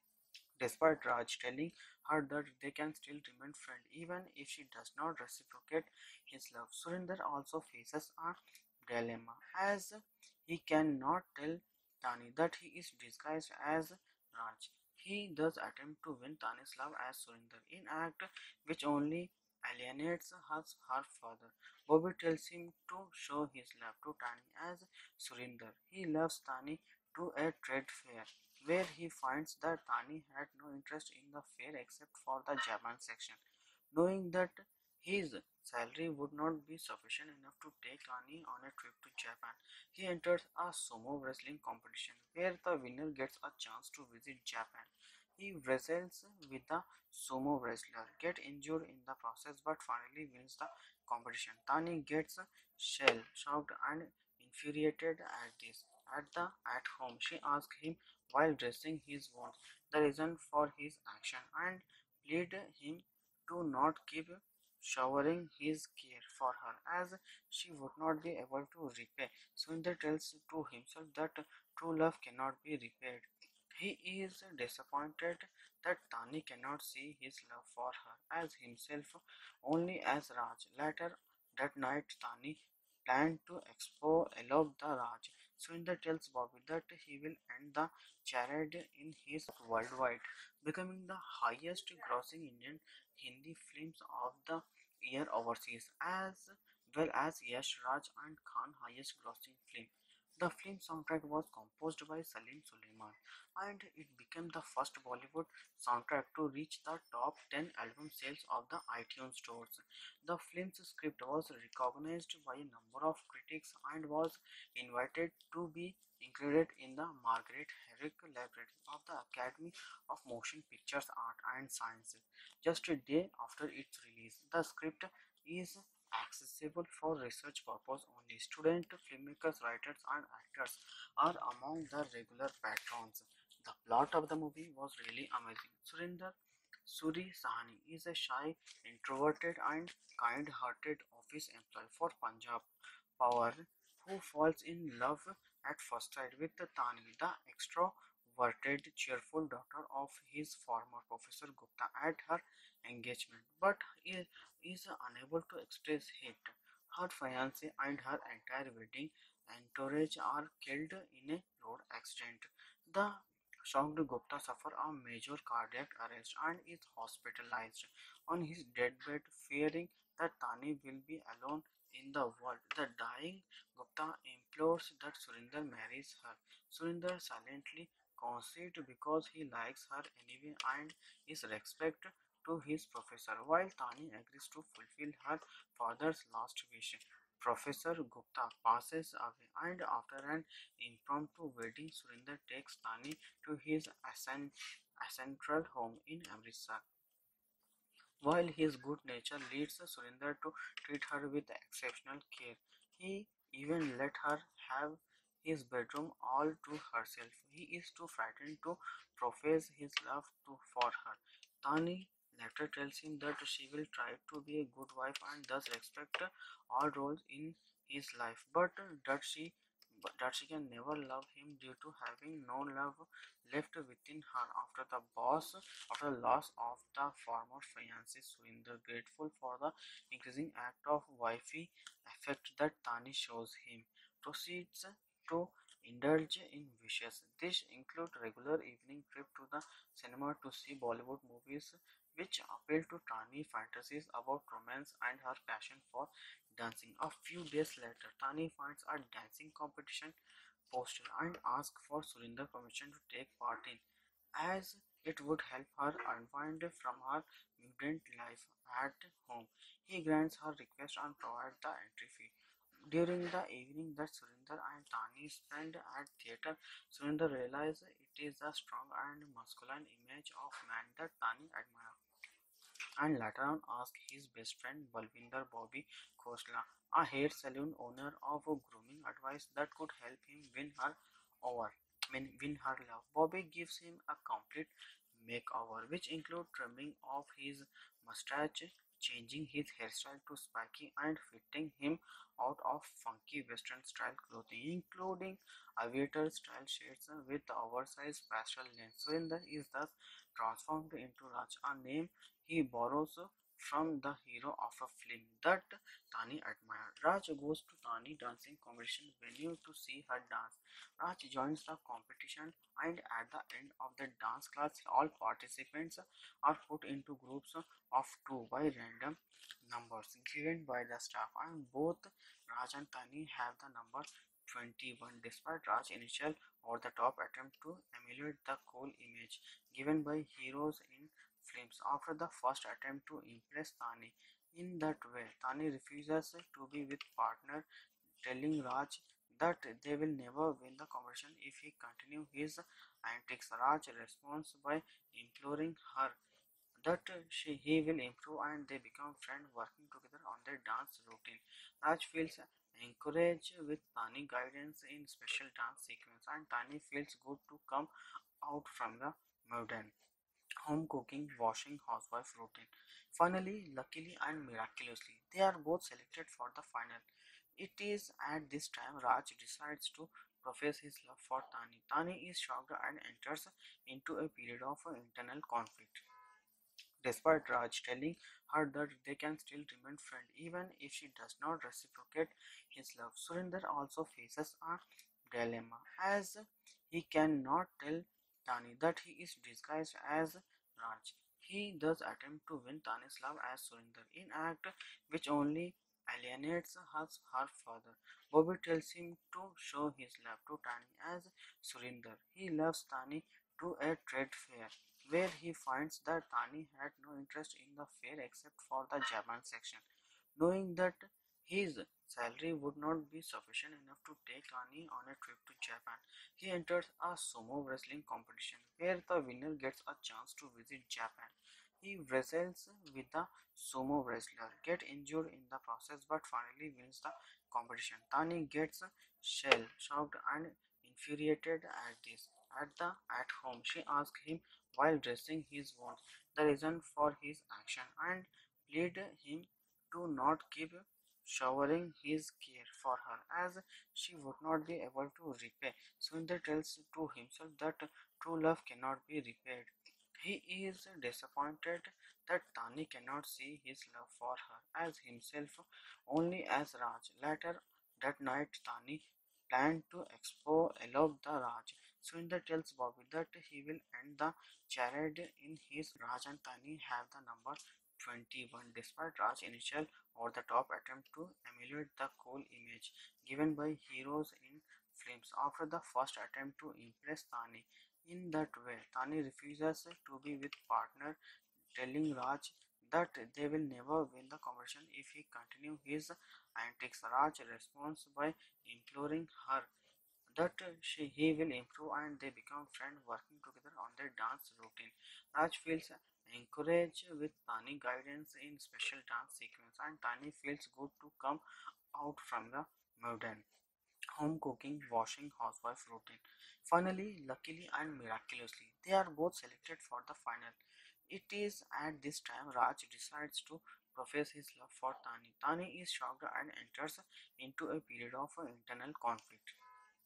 Despite Raj telling her that they can still remain friends even if she does not reciprocate his love, Surinder also faces a dilemma as he cannot tell Tani that he is disguised as Raj. He does attempt to win Tani's love as Surinder in act which only alienates her, her father. Bobby tells him to show his love to Tani as Surinder. He loves Tani to a trade fair where he finds that Tani had no interest in the fair except for the Japan section. Knowing that his salary would not be sufficient enough to take Tani on a trip to Japan, he enters a sumo wrestling competition where the winner gets a chance to visit Japan. He wrestles with the sumo wrestler, gets injured in the process but finally wins the competition. Tani gets shell shocked and infuriated at this. At the at home, she asks him while dressing his wounds the reason for his action and plead him to not keep showering his care for her as she would not be able to repay. Sundar tells to himself that true love cannot be repaid. He is disappointed that Tani cannot see his love for her as himself only as Raj. Later that night, Tani planned to expo elope the Raj. Sundar tells Bobby that he will end the charade in his worldwide, becoming the highest grossing Indian Hindi films of the year overseas, as well as Yash Raj and Khan highest grossing film. The film soundtrack was composed by Salim Suleiman and it became the first Bollywood soundtrack to reach the top ten album sales of the iTunes stores. The film's script was recognized by a number of critics and was invited to be included in the Margaret Herrick Library of the Academy of Motion Pictures Art and Sciences. Just a day after its release, the script is accessible for research purpose only. Student filmmakers, writers, and actors are among the regular patrons. The plot of the movie was really amazing. Surinder Suri Sahani is a shy, introverted, and kind-hearted office employee for Punjab Power who falls in love at first sight with Tani, the extroverted, cheerful daughter of his former Professor Gupta at her engagement, but is, is unable to express it. Her fiance and her entire wedding entourage are killed in a road accident. The shocked Gupta suffers a major cardiac arrest and is hospitalized on his deathbed, fearing that Tani will be alone in the world. The dying Gupta implores that Surinder marries her. Surinder silently concedes because he likes her anyway and is respect to his professor, while Tani agrees to fulfill her father's last wish. Professor Gupta passes away, and after an impromptu wedding, Surinder takes Tani to his ancestral home in Amritsar. While his good nature leads Surinder to treat her with exceptional care, he even let her have his bedroom all to herself. He is too frightened to profess his love to for her. Tani later tells him that she will try to be a good wife and thus respect all roles in his life, but that she but that she can never love him due to having no love left within her after the boss after the loss of the former fiancé. Surinder, grateful for the increasing act of wifey affect that Tani shows him, proceeds to indulge in wishes. This include regular evening trip to the cinema to see Bollywood movies which appeal to Tani fantasies about romance and her passion for dancing. A few days later, Tani finds a dancing competition poster and asks for Surinder permission to take part in, as it would help her unwind from her mutant life at home. He grants her request and provides the entry fee. During the evening that Surinder and Tani spend at theatre, Surinder realizes it is a strong and masculine image of man that Tani admires and later on asked his best friend Balvinder Bobby Khosla, a hair salon owner, of grooming advice that could help him win her over, win, win her love. Bobby gives him a complete makeover, which include trimming of his mustache, changing his hairstyle to spiky, and fitting him out of funky Western style clothing, including aviator style shades with oversized pastel lens. Surinder is thus transformed into Raj, a name he borrows from the hero of a film that Tani admired. Raj goes to Tani dancing competition venue to see her dance. Raj joins the competition, and at the end of the dance class, all participants are put into groups of two by random numbers given by the staff, and both Raj and Tani have the number twenty-one. Despite Raj's initial over-the-top attempt to emulate the cool image given by heroes in films, after the first attempt to impress Tani in that way, Tani refuses to be with partner, telling Raj that they will never win the competition if he continues his antics. Raj responds by imploring her that she, he will improve, and they become friends working together on their dance routine. Raj feels encouraged with Tani guidance in special dance sequence, and Tani feels good to come out from the mundane home cooking, washing, housewife routine. Finally, luckily and miraculously, they are both selected for the final. It is at this time Raj decides to profess his love for Tani. Tani is shocked and enters into a period of internal conflict. Despite Raj telling her that they can still remain friends even if she does not reciprocate his love, Surinder also faces a dilemma as he cannot tell Tani that he is disguised as Raj. He does attempt to win Tani's love as Surinder in act which only alienates her, her father. Bobby tells him to show his love to Tani as Surinder. He loves Tani to a trade fair where he finds that Tani had no interest in the fair except for the Japan section. Knowing that his salary would not be sufficient enough to take Tani on a trip to Japan, he enters a sumo wrestling competition where the winner gets a chance to visit Japan. He wrestles with the sumo wrestler, get injured in the process, but finally wins the competition. Tani gets shell shocked and infuriated at this. At the at home, she asks him while dressing his wounds the reason for his action and plead him to not keep showering his care for her as she would not be able to repay. Sundar tells to himself that true love cannot be repaid. He is disappointed that Tani cannot see his love for her as himself only as Raj. Later that night, Tani planned to expo elope the Raj. Sundar tells Bobby that he will end the charade in his Raj and Tani have the number twenty-one despite Raj's initial over-the-top attempt to emulate the cool image given by heroes in films. After the first attempt to impress Tani in that way, Tani refuses to be with partner, telling Raj that they will never win the competition if he continues his antics. Raj responds by imploring her that she, he will improve, and they become friends working together on their dance routine. Raj feels encouraged with Tani guidance in special dance sequence, and Tani feels good to come out from the mundane home cooking, washing, housewife routine. Finally, luckily and miraculously, they are both selected for the final. It is at this time Raj decides to profess his love for Tani. Tani is shocked and enters into a period of internal conflict.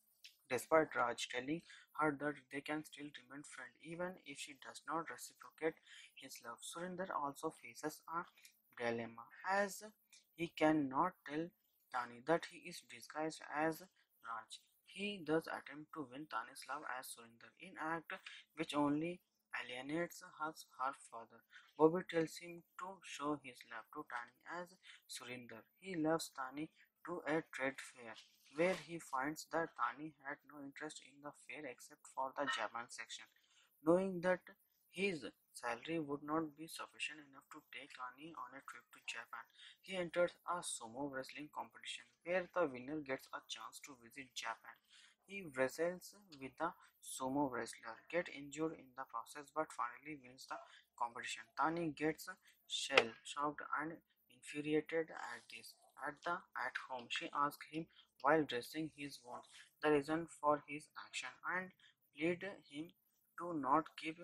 Despite Raj telling her that they can still remain friends even if she does not reciprocate his love, Surinder also faces a dilemma as he cannot tell Tani that he is disguised as Raj. He does attempt to win Tani's love as Surinder in act which only alienates her, her father. Bobby tells him to show his love to Tani as Surinder. He loves Tani to a trade fair where he finds that Tani had no interest in the fair except for the Japan section. Knowing that his salary would not be sufficient enough to take Tani on a trip to Japan, he enters a sumo wrestling competition where the winner gets a chance to visit Japan. He wrestles with the sumo wrestler, get injured in the process, but finally wins the competition. Tani gets shell shocked and infuriated at this. At the at home, she asks him while dressing his wounds the reason for his action and plead him to not keep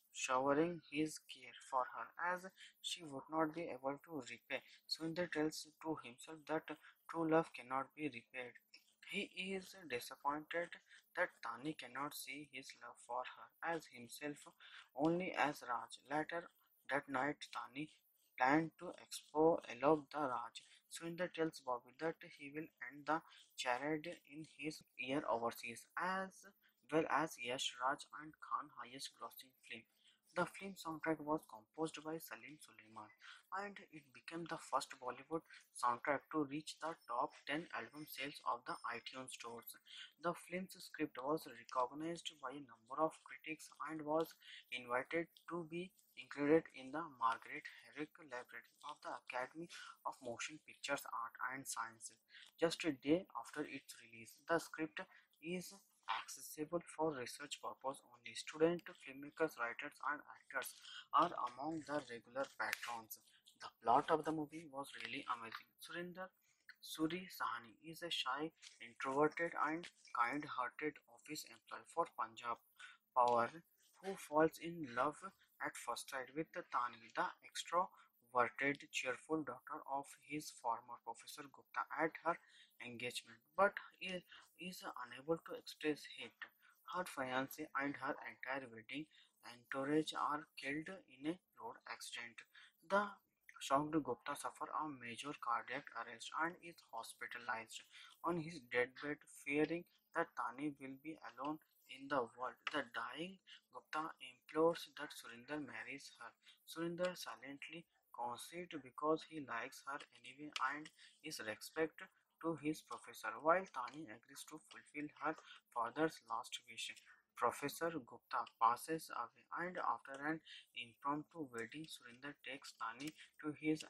showering his care for her as she would not be able to repay. Sundar tells to himself that true love cannot be repaid. He is disappointed that Tani cannot see his love for her as himself only as Raj. Later that night, Tani planned to expo elope the Raj. Sundar tells Bobby that he will end the charade in his year overseas as well as Yash Raj and Khan highest grossing film. The film soundtrack was composed by Salim Suleiman and it became the first Bollywood soundtrack to reach the top ten album sales of the iTunes stores. The film's script was recognized by a number of critics and was invited to be included in the Margaret Herrick Library of the Academy of Motion Pictures Art and Sciences. Just a day after its release, the script is accessible for research purpose only. Student filmmakers, writers, and actors are among the regular patrons. The plot of the movie was really amazing. Surinder Suri Sahani is a shy, introverted, and kind-hearted office employee for Punjab Power who falls in love at first sight with Tani, the extroverted, cheerful daughter of his former Professor Gupta at her engagement, but is, is unable to express it. Her fiance and her entire wedding entourage are killed in a road accident. The shocked Gupta suffers a major cardiac arrest and is hospitalized on his deathbed, fearing that Tani will be alone in the world. The dying Gupta implores that Surinder marries her. Surinder silently concedes because he likes her anyway and is respect to his professor, while Tani agrees to fulfill her father's last wish. Professor Gupta passes away, and after an impromptu wedding, Surinder takes Tani to his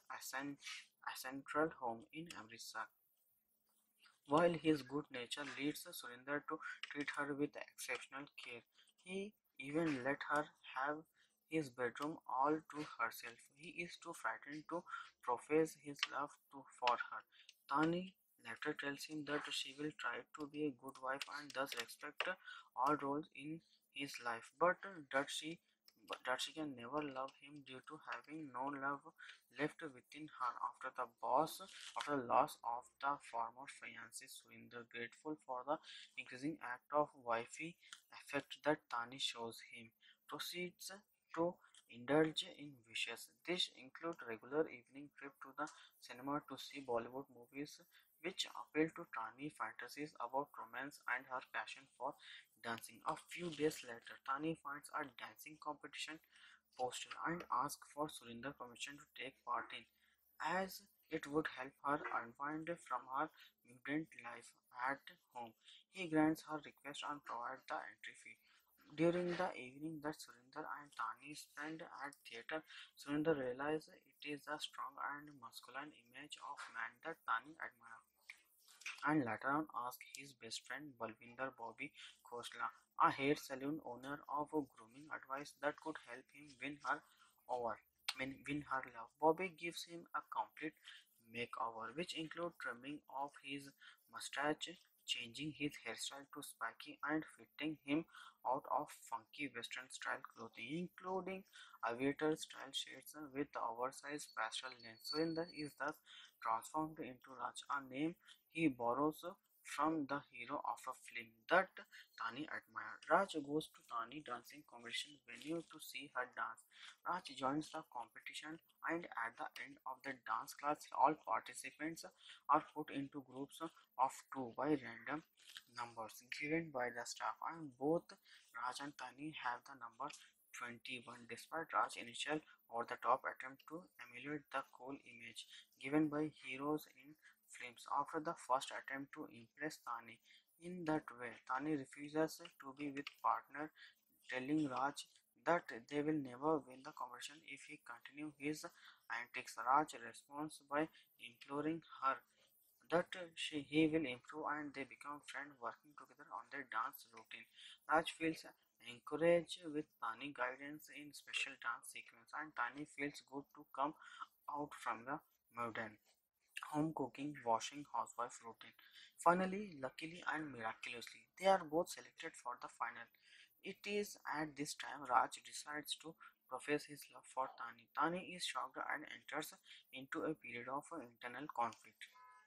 ancestral home in Amritsar. While his good nature leads Surinder to treat her with exceptional care, he even let her have his bedroom all to herself. He is too frightened to profess his love to, for her. Tani later tells him that she will try to be a good wife and thus respect all roles in his life, but that she but that she can never love him due to having no love left within her after the boss after the loss of the former fiancé. Surinder, grateful for the increasing act of wifey affect that Tani shows him, proceeds to indulge in wishes. This include regular evening trip to the cinema to see Bollywood movies which appeal to Tani fantasies about romance and her passion for dancing. A few days later, Tani finds a dancing competition poster and asks for Surinder permission to take part in, as it would help her unwind from her mutant life at home. He grants her request and provides the entry fee. During the evening that Surinder and Tani spend at theatre, Surinder realizes it is a strong and masculine image of man that Tani admires and later on asked his best friend Balvinder Bobby Khosla, a hair salon owner, of grooming advice that could help him win her over, win, win her love. Bobby gives him a complete makeover, which include trimming off his mustache, changing his hairstyle to spiky, and fitting him out of funky Western style clothing, including aviator style shades with oversized pastel lens. Surinder is thus transformed into Raj, a name he borrows from the hero of a film that Tani admired. Raj goes to Tani dancing competition venue to see her dance. Raj joins the competition and at the end of the dance class all participants are put into groups of two by random numbers given by the staff and both Raj and Tani have the number twenty-one despite Raj's initial over-the-top attempt to emulate the cool image given by heroes in films. After the first attempt to impress Tani in that way, Tani refuses to be with partner, telling Raj that they will never win the competition if he continue his antics. Raj responds by imploring her that she, he will improve and they become friends working together on their dance routine. Raj feels encouraged with Tani guidance in special dance sequence and Tani feels good to come out from the mundane home cooking, washing, housewife routine. Finally, luckily and miraculously, they are both selected for the final. It is at this time Raj decides to profess his love for Tani. Tani is shocked and enters into a period of internal conflict.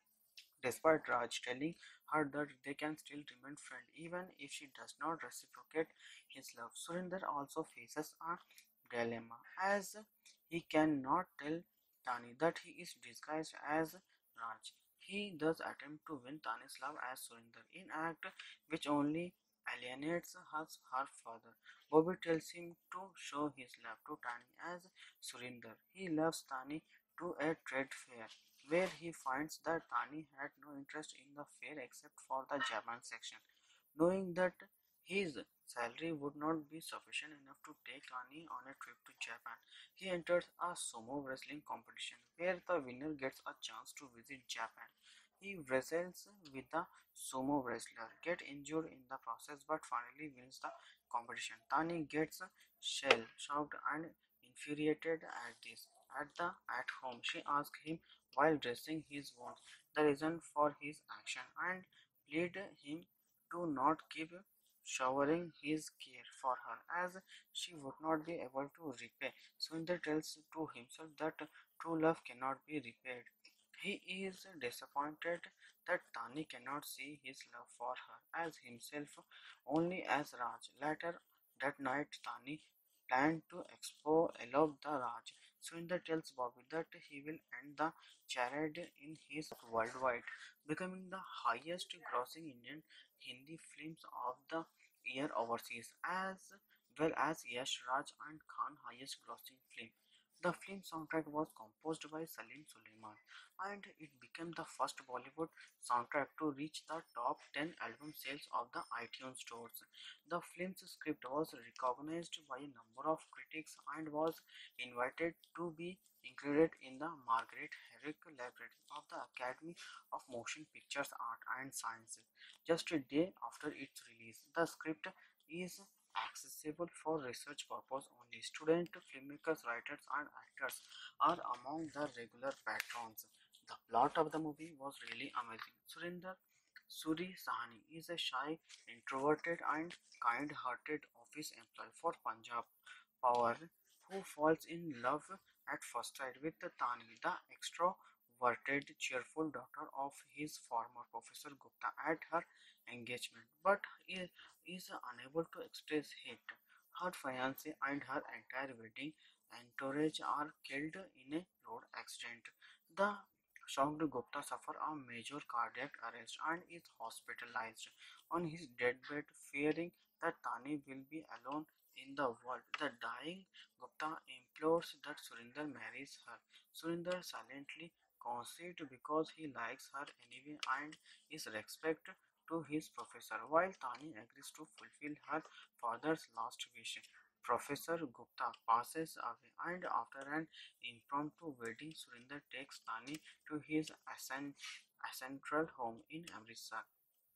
Despite Raj telling her that they can still remain friends even if she does not reciprocate his love, Surinder also faces a dilemma as he cannot tell Tani that he is disguised as Raj. He does attempt to win Tani's love as Surinder in act which only alienates her, her father. Bobby tells him to show his love to Tani as Surinder. He loves Tani to a trade fair where he finds that Tani had no interest in the fair except for the Japan section. Knowing that his salary would not be sufficient enough to take Tani on a trip to Japan, he enters a sumo wrestling competition where the winner gets a chance to visit Japan. He wrestles with the sumo wrestler, get injured in the process but finally wins the competition. Tani gets shell shocked and infuriated at this. At the at home, she asks him while dressing his wounds the reason for his action and plead him to not keep showering his care for her as she would not be able to repay. Sundar tells to himself that true love cannot be repaid. He is disappointed that Tani cannot see his love for her as himself only as Raj. Later that night, Tani planned to expo elope the Raj. Sundar tells Bobby that he will end the charade in his worldwide, becoming the highest grossing Indian Hindi films of the year overseas, as well as Yash Raj and Khan highest grossing film. The film soundtrack was composed by Salim Suleiman and it became the first Bollywood soundtrack to reach the top ten album sales of the iTunes stores. The film's script was recognized by a number of critics and was invited to be included in the Margaret Herrick Library of the Academy of Motion Pictures Art and Sciences. Just a day after its release, the script is accessible for research purpose only. Student filmmakers, writers, and actors are among the regular patrons. The plot of the movie was really amazing. Surinder Suri Sahani is a shy, introverted, and kind-hearted office employee for Punjab Power who falls in love at first sight with Tani, the extroverted, cheerful daughter of his former Professor Gupta at her engagement, but is, is unable to express it. Her fiance and her entire wedding entourage are killed in a road accident. The shocked Gupta suffers a major cardiac arrest and is hospitalized on his deathbed, fearing that Tani will be alone in the world. The dying Gupta implores that Surinder marries her. Surinder silently concedes because he likes her anyway and is respect to his professor, while Tani agrees to fulfill her father's last wish. Professor Gupta passes away, and after an impromptu wedding, Surinder takes Tani to his ancestral home in Amritsar.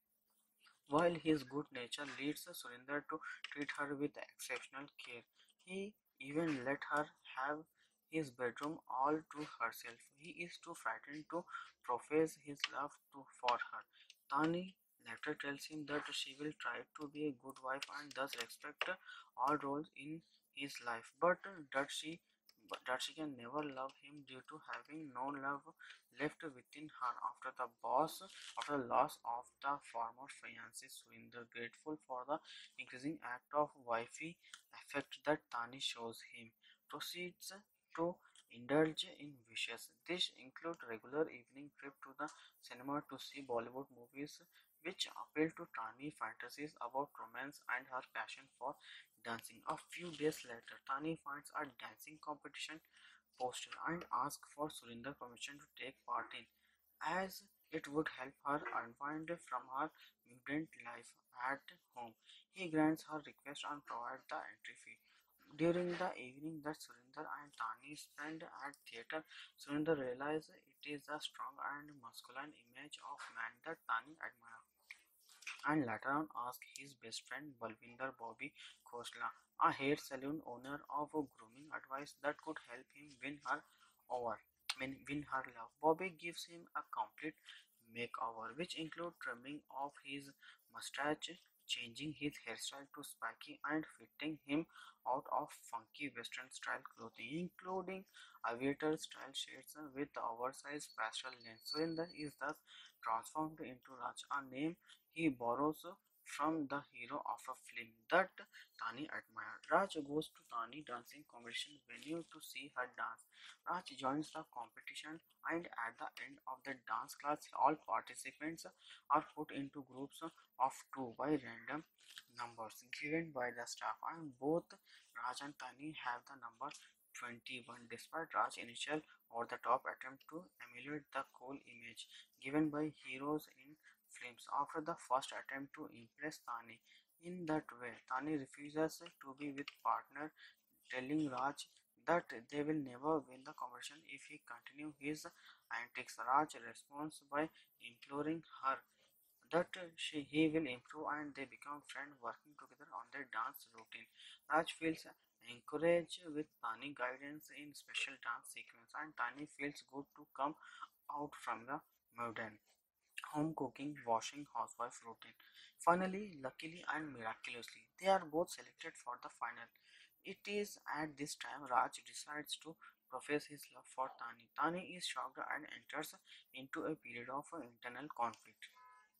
While his good nature leads Surinder to treat her with exceptional care, he even let her have his bedroom all to herself. He is too frightened to profess his love to, for her. Tani later tells him that she will try to be a good wife and thus respect all roles in his life, but that she but that she can never love him due to having no love left within her after the boss after the loss of the former fiancé. Surinder, grateful for the increasing act of wifey affect that Tani shows him, proceeds to indulge in wishes. This include regular evening trip to the cinema to see Bollywood movies which appeal to Tani fantasies about romance and her passion for dancing. A few days later, Tani finds a dancing competition poster and asks for Surinder permission to take part in, as it would help her unwind from her mutant life at home. He grants her request and provides the entry fee. During the evening that Surinder and Tani spend at theatre, Surinder realizes it is a strong and masculine image of man that Tani admires and later on asked his best friend Balvinder Bobby Khosla, a hair salon owner, of grooming advice that could help him win her over. Win, win her love. Bobby gives him a complete makeover, which includes trimming of his mustache, changing his hairstyle to spiky and fitting him out of funky western style clothing, including aviator style shades with oversized pastel lens. Surinder is thus transformed into Raj, a name he borrows from the hero of a film that Tani admired. Raj goes to Tani dancing competition venue to see her dance. Raj joins the competition, and at the end of the dance class, all participants are put into groups of two by random numbers given by the staff, and both Raj and Tani have the number twenty-one. Despite Raj's initial over-the-top attempt to emulate the cool image given by heroes in films, after the first attempt to impress Tani in that way, Tani refuses to be with partner, telling Raj that they will never win the competition if he continues his antics. Raj responds by imploring her that she, he will improve and they become friends working together on their dance routine. Raj feels encouraged with Tani guidance in special dance sequence, and Tani feels good to come out from the mundane home cooking, washing, housewife routine. Finally, luckily and miraculously, they are both selected for the final. It is at this time Raj decides to profess his love for Tani. Tani is shocked and enters into a period of internal conflict.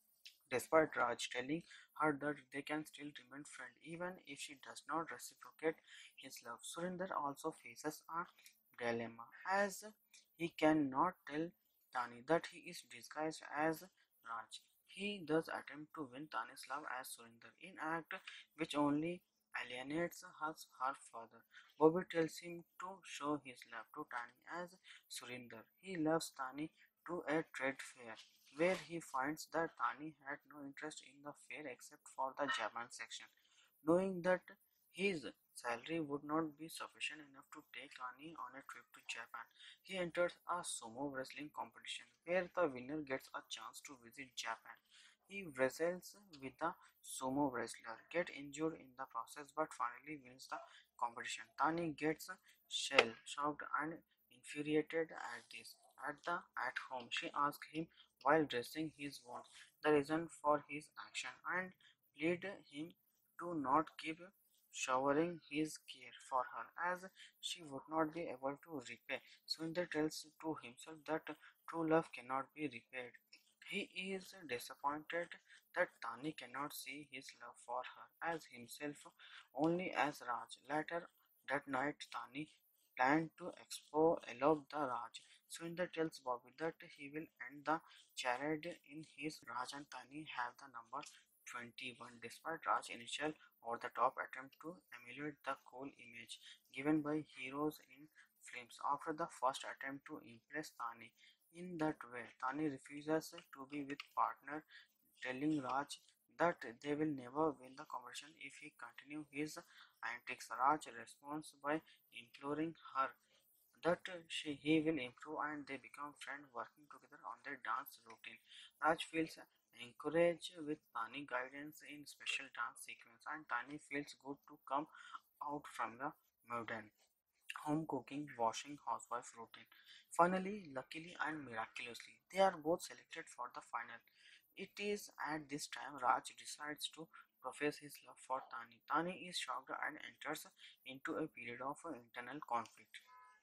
Despite Raj telling her that they can still remain friends even if she does not reciprocate his love, Surinder also faces a dilemma as he cannot tell Tani that he is disguised as Raj. He does attempt to win Tani's love as Surinder in act which only alienates her, her father. Bobby tells him to show his love to Tani as Surinder. He loves Tani to a trade fair where he finds that Tani had no interest in the fair except for the Japan section. Knowing that his salary would not be sufficient enough to take Tani on a trip to Japan, he enters a sumo wrestling competition where the winner gets a chance to visit Japan. He wrestles with the sumo wrestler, gets injured in the process but finally wins the competition. Tani gets shell shocked and infuriated at this. At the at home, she asks him while dressing his wounds the reason for his action and plead him to not keep showering his care for her as she would not be able to repay. Swinder tells to himself that true love cannot be repaid. He is disappointed that Tani cannot see his love for her as himself only as Raj. Later that night, Tani planned to expo elope the Raj. Swinder tells Bobby that he will end the charade in his Raj and Tani have the number twenty-one despite Raj's initial over-the-top attempt to emulate the cool image given by heroes in films. After the first attempt to impress Tani in that way, Tani refuses to be with partner, telling Raj that they will never win the competition if he continues his antics. Raj responds by imploring her that she, he will improve and they become friends working together on their dance routine. Raj feels encouraged with Tani guidance in special dance sequence, and Tani feels good to come out from the mundane home cooking, washing, housewife routine. Finally, luckily and miraculously, they are both selected for the final. It is at this time Raj decides to profess his love for Tani. Tani is shocked and enters into a period of internal conflict.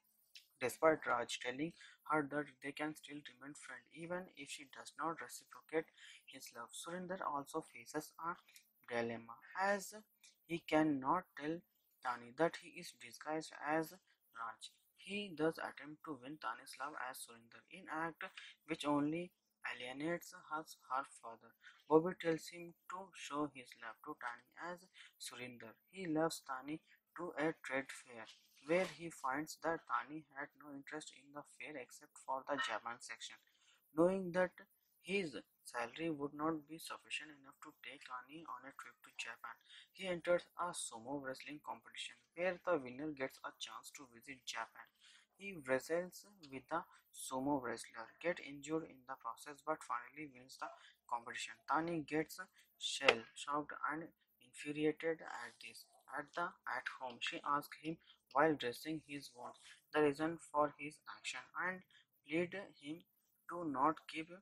Despite Raj telling her that they can still remain friends even if she does not reciprocate his love, Surinder also faces a dilemma as he cannot tell Tani that he is disguised as Raj. He does attempt to win Tani's love as Surinder in act which only alienates her, her father. Bobby tells him to show his love to Tani as Surinder. He loves Tani to a trade fair where he finds that Tani had no interest in the fair except for the Japan section. Knowing that his salary would not be sufficient enough to take Tani on a trip to Japan, he enters a sumo wrestling competition where the winner gets a chance to visit Japan. He wrestles with the sumo wrestler, gets injured in the process but finally wins the competition. Tani gets shell shocked and infuriated at this. At the at home, she asks him while dressing his wounds the reason for his action and plead him to not keep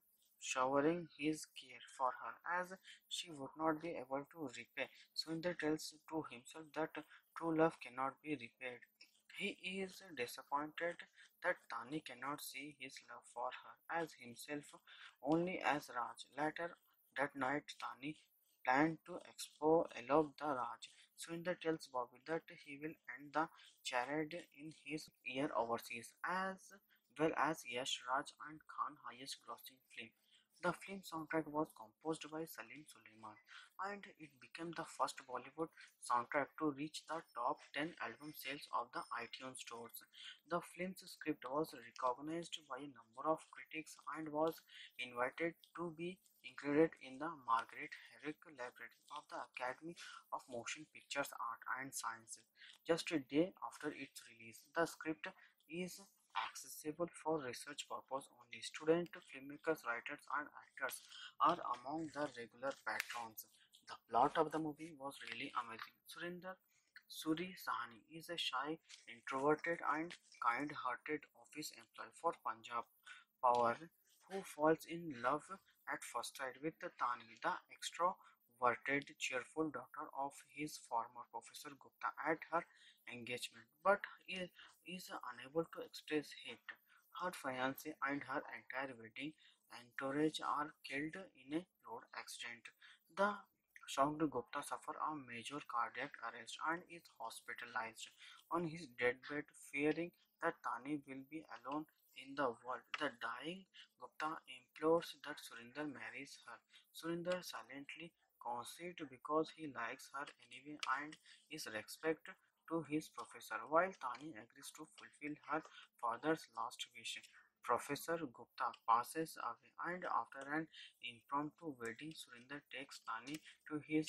showering his care for her as she would not be able to repay. Surinder tells to himself that true love cannot be repaid. He is disappointed that Tani cannot see his love for her as himself, only as Raj. Later that night, Tani planned to expo elope the Raj. Surinder tells Bobby that he will end the charade in his year overseas, as well as Yash Raj and Khan highest grossing film. The film soundtrack was composed by Salim Suleiman and it became the first Bollywood soundtrack to reach the top ten album sales of the iTunes stores. The film's script was recognized by a number of critics and was invited to be included in the Margaret Herrick Library of the Academy of Motion Pictures Art and Sciences. Just a day after its release, the script is accessible for research purpose only. Student filmmakers, writers, and actors are among the regular patrons. The plot of the movie was really amazing. Surinder Suri Sahani is a shy, introverted, and kind-hearted office employee for Punjab Power who falls in love at first sight with Tani, the extroverted, cheerful daughter of his former Professor Gupta at her engagement, but is, is unable to express it. Her fiance and her entire wedding entourage are killed in a road accident. The shocked Gupta suffers a major cardiac arrest and is hospitalized on his deathbed, fearing that Tani will be alone in the world. The dying Gupta implores that Surinder marries her. Surinder silently concedes because he likes her anyway and is respect to his professor, while Tani agrees to fulfill her father's last wish. Professor Gupta passes away, and after an impromptu wedding, Surinder takes Tani to his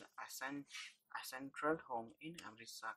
ancestral home in Amritsar.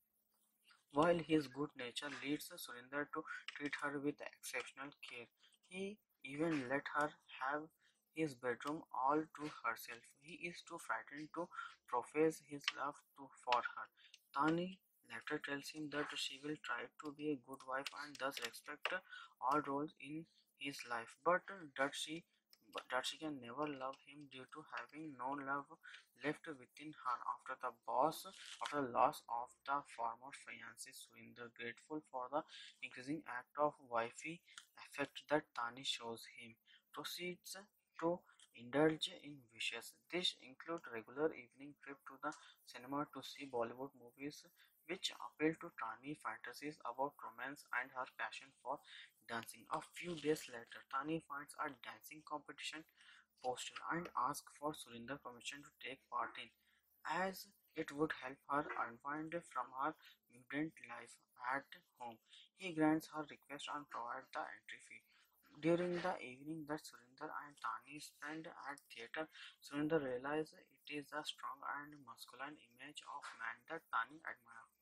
While his good nature leads Surinder to treat her with exceptional care, he even let her have his bedroom all to herself. He is too frightened to profess his love to, for her. Tani later tells him that she will try to be a good wife and thus respect all roles in his life, but that she but that she can never love him due to having no love left within her after the boss after the loss of the former fiancé. Surinder, grateful for the increasing act of wifey affect that Tani shows him, proceeds to indulge in wishes. This include regular evening trip to the cinema to see Bollywood movies which appeal to Tani fantasies about romance and her passion for dancing. A few days later, Tani finds a dancing competition poster and asks for Surinder permission to take part in, as it would help her unwind from her mutant life at home. He grants her request and provides the entry fee. During the evening that Surinder and Tani spend at theatre, Surinder realizes it is the strong and masculine image of man that Tani admires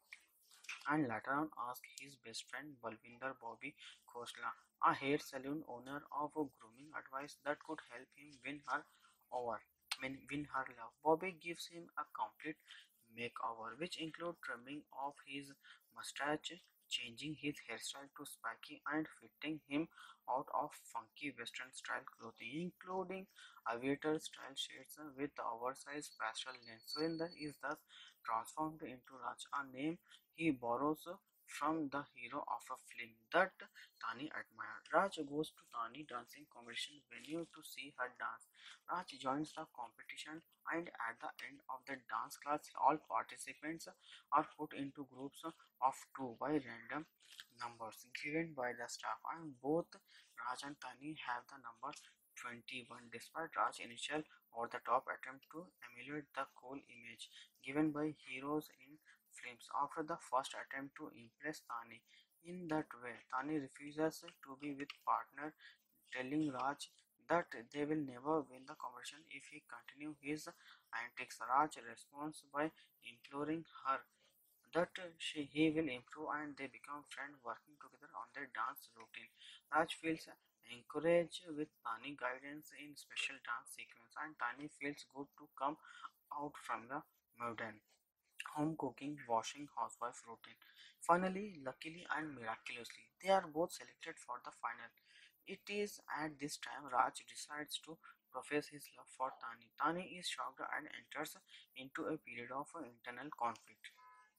and later on asked his best friend Balvinder Bobby Khosla, a hair salon owner, of grooming advice that could help him win her over. Win, win her love. Bobby gives him a complete makeover, which include trimming of his mustache, changing his hairstyle to spiky, and fitting him out of funky Western style clothing, including aviator style shades with oversized pastel lens. Surinder is thus transformed into Raj, a name he borrows from the hero of a film that Tani admired. Raj goes to Tani dancing competition venue to see her dance. Raj joins the competition and at the end of the dance class all participants are put into groups of two by random numbers given by the staff and both Raj and Tani have the number twenty-one despite Raj's initial over-the-top attempt to emulate the cool image given by heroes in films. After the first attempt to impress Tani in that way, Tani refuses to be with partner, telling Raj that they will never win the competition if he continue his antics. Raj responds by imploring her that she, he will improve and they become friends working together on their dance routine. Raj feels encouraged with Tani guidance in special dance sequence and Tani feels good to come out from the modern home cooking, washing, housewife routine. Finally, luckily and miraculously, they are both selected for the final. It is at this time Raj decides to profess his love for Tani. Tani is shocked and enters into a period of internal conflict.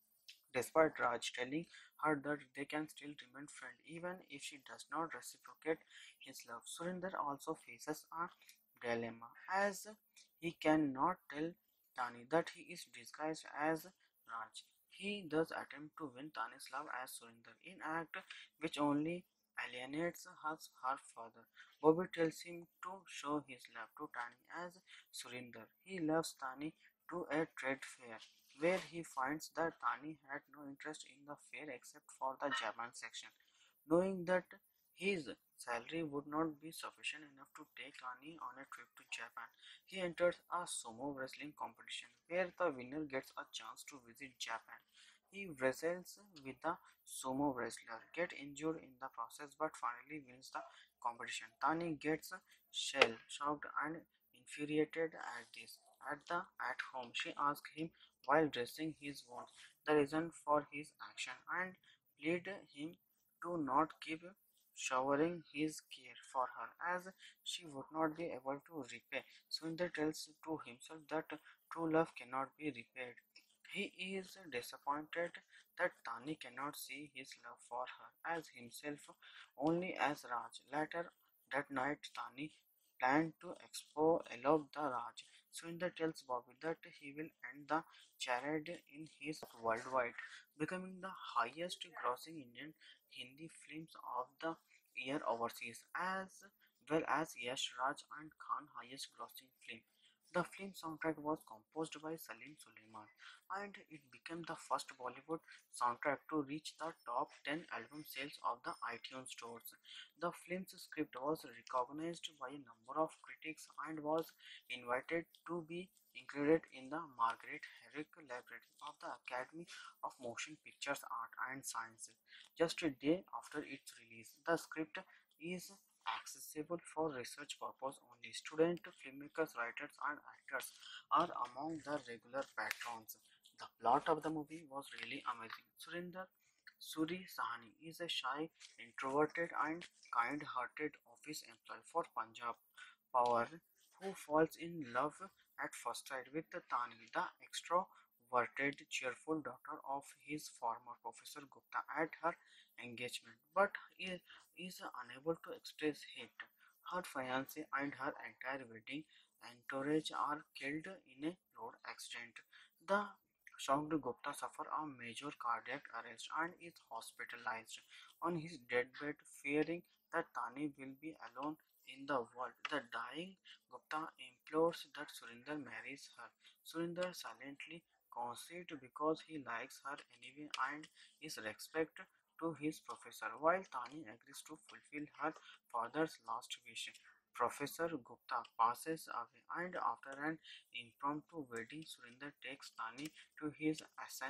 Despite Raj telling her that they can still remain friends even if she does not reciprocate his love, Surinder also faces a dilemma as he cannot tell Tani that he is disguised as Raj. He does attempt to win Tani's love as Surinder in act which only alienates her, her father. Bobby tells him to show his love to Tani as Surinder. He loves Tani to a trade fair where he finds that Tani had no interest in the fair except for the Japan section. Knowing that his salary would not be sufficient enough to take Tani on a trip to Japan, he enters a sumo wrestling competition where the winner gets a chance to visit Japan. He wrestles with the sumo wrestler, gets injured in the process but finally wins the competition. Tani gets shell shocked and infuriated at this. At the at home, she asks him while dressing his wounds the reason for his action and plead him to not keep showering his care for her as she would not be able to repay. Sundar tells to himself that true love cannot be repaid. He is disappointed that Tani cannot see his love for her as himself only as Raj. Later that night, Tani planned to expo elope the Raj. Sundar tells Bobby that he will end the charade in his worldwide, becoming the highest grossing Indian Hindi films of the year overseas, as well as Yash Raj and Khan highest grossing film. The film soundtrack was composed by Salim Suleiman and it became the first Bollywood soundtrack to reach the top ten album sales of the iTunes stores. The film's script was recognized by a number of critics and was invited to be included in the Margaret Herrick Library of the Academy of Motion Pictures Art and Sciences. Just a day after its release, the script is accessible for research purpose only. Student filmmakers, writers, and actors are among the regular patrons. The plot of the movie was really amazing. Surinder Suri Sahani is a shy, introverted, and kind-hearted office employee for Punjab Power who falls in love at first sight with Tani, the extroverted, cheerful daughter of his former Professor Gupta at her engagement, but is, is unable to express it. Her fiance and her entire wedding entourage are killed in a road accident. The shocked Gupta suffers a major cardiac arrest and is hospitalized on his deathbed, fearing that Tani will be alone in the world. The dying Gupta implores that Surinder marries her. Surinder silently concedes because he likes her anyway and is respect to his professor, while Tani agrees to fulfill her father's last wish. Professor Gupta passes away, and after an impromptu wedding, Surinder takes Tani to his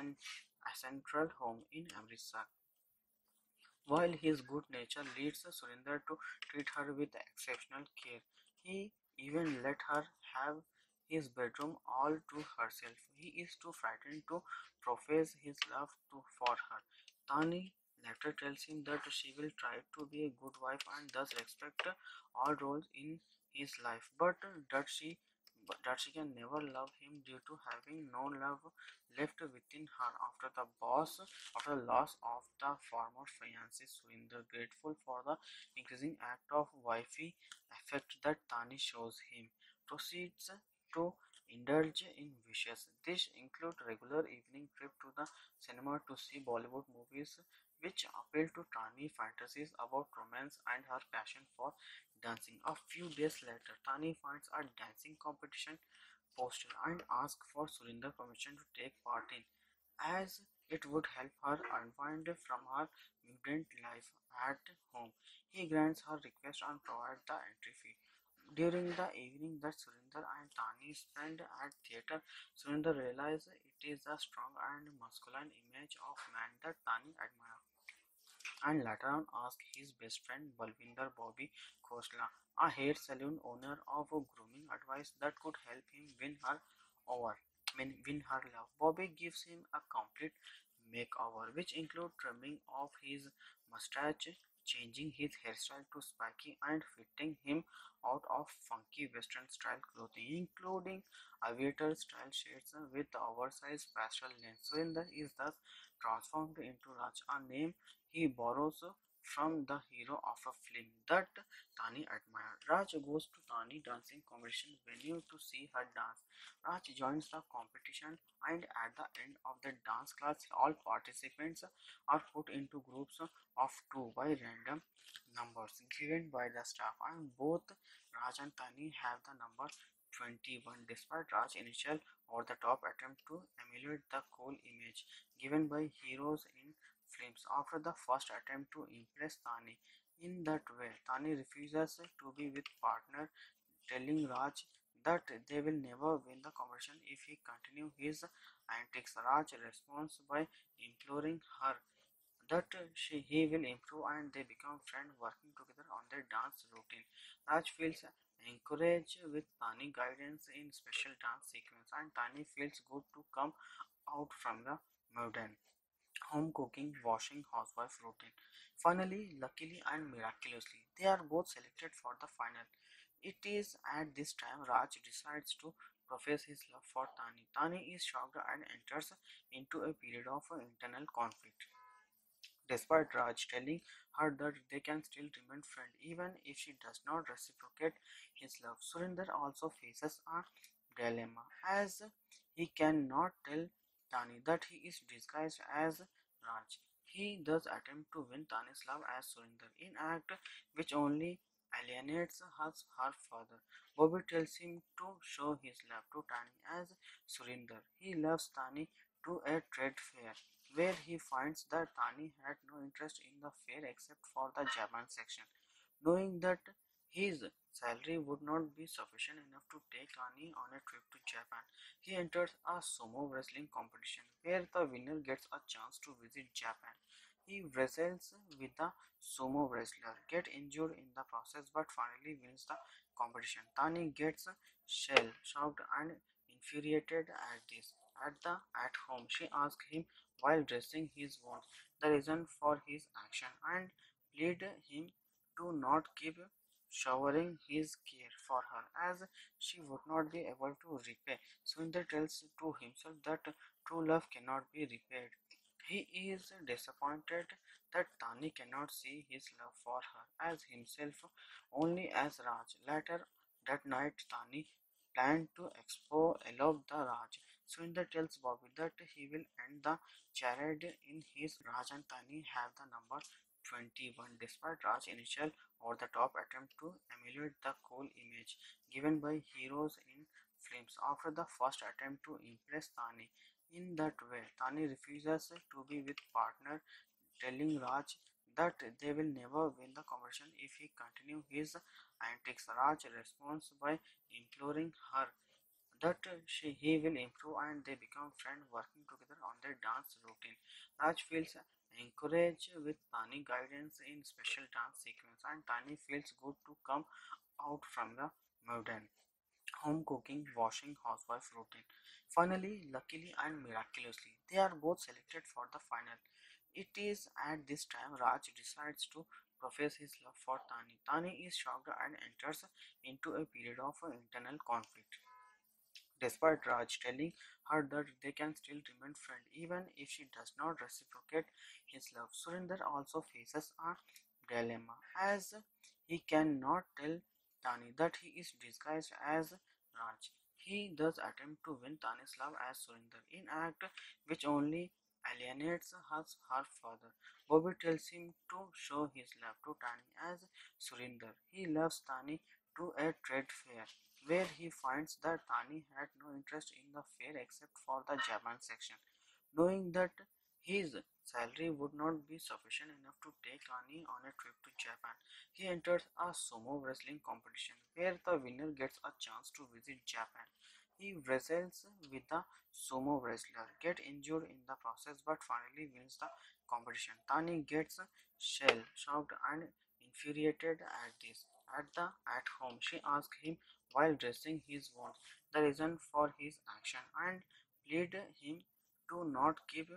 ancestral home in Amritsar. While his good nature leads Surinder to treat her with exceptional care, he even let her have his bedroom all to herself. He is too frightened to profess his love to, for her. Tani later tells him that she will try to be a good wife and thus respect all roles in his life, but that she but that she can never love him due to having no love left within her after the boss after the loss of the former fiancé. Surinder, grateful for the increasing act of wifey affect that Tani shows him, proceeds to indulge in wishes. This include regular evening trip to the cinema to see Bollywood movies which appeal to Tani fantasies about romance and her passion for dancing. A few days later, Tani finds a dancing competition poster and asks for Surinder permission to take part in, as it would help her unwind from her mutant life at home. He grants her request and provides the entry fee. During the evening that Surinder and Tani spend at theatre, Surinder realizes it is a strong and masculine image of man that Tani admires and later on asked his best friend Balvinder Bobby Khosla, a hair salon owner, of grooming advice that could help him win her over, win, win her love. Bobby gives him a complete makeover, which includes trimming off his mustache, changing his hairstyle to spiky and fitting him out of funky western style clothing, including aviator style shades with oversized pastel lens. Surinder is thus transformed into Raj, a name he borrows from the hero of a film that Tani admired. Raj goes to Tani dancing competition venue to see her dance. Raj joins the competition, and at the end of the dance class, all participants are put into groups of two by random numbers given by the staff, and both Raj and Tani have the number twenty-one. Despite Raj's initial over-the-top attempt to emulate the cool image given by heroes in films, after the first attempt to impress Tani in that way, Tani refuses to be with partner, telling Raj that they will never win the competition if he continues his antics. Raj responds by imploring her that she, he will improve and they become friends working together on their dance routine. Raj feels encouraged with Tani guidance in special dance sequence, and Tani feels good to come out from the mundane home cooking, washing, housewife routine. Finally, luckily and miraculously, they are both selected for the final. It is at this time Raj decides to profess his love for Tani. Tani is shocked and enters into a period of internal conflict. Despite Raj telling her that they can still remain friends even if she does not reciprocate his love, Surinder also faces a dilemma as he cannot tell Tani that he is disguised as Raj. He does attempt to win Tani's love as Surinder, in act which only alienates her, her father. Bobby tells him to show his love to Tani as Surinder. He loves Tani to a trade fair where he finds that Tani had no interest in the fair except for the Japan section. Knowing that his salary would not be sufficient enough to take Tani on a trip to Japan, he enters a sumo wrestling competition where the winner gets a chance to visit Japan. He wrestles with the sumo wrestler, gets injured in the process but finally wins the competition. Tani gets shell shocked and infuriated at this. At the at home, she asks him while dressing his wounds the reason for his action and plead him to not keep showering his care for her as she would not be able to repay. Sundar tells to himself that true love cannot be repaid. He is disappointed that Tani cannot see his love for her as himself only as Raj. Later that night, Tani planned to expo elope the Raj. Sundar tells Bobby that he will end the charade in his Raj and Tani have the number twenty-one. Despite Raj's initial over-the-top attempt to emulate the cool image given by heroes in films, after the first attempt to impress Tani in that way, Tani refuses to be with partner, telling Raj that they will never win the competition if he continues his antics. Raj responds by imploring her that she, he will improve and they become friends working together on their dance routine. Raj feels encouraged with Tani guidance in special dance sequence, and Tani feels good to come out from the mundane home cooking, washing, housewife routine. Finally, luckily and miraculously, they are both selected for the final. It is at this time Raj decides to profess his love for Tani. Tani is shocked and enters into a period of internal conflict. Despite Raj telling her that they can still remain friends even if she does not reciprocate his love, Surinder also faces a dilemma as he cannot tell Tani that he is disguised as Raj. He does attempt to win Tani's love as Surinder, in act which only alienates her, her father. Bobby tells him to show his love to Tani as Surinder. He loves Tani to a trade fair where he finds that Tani had no interest in the fair except for the Japan section. Knowing that his salary would not be sufficient enough to take Tani on a trip to Japan, he enters a sumo wrestling competition where the winner gets a chance to visit Japan. He wrestles with the sumo wrestler, gets injured in the process but finally wins the competition. Tani gets shell shocked and infuriated at this. At the at home, she asks him while dressing his wounds the reason for his action and plead him to not keep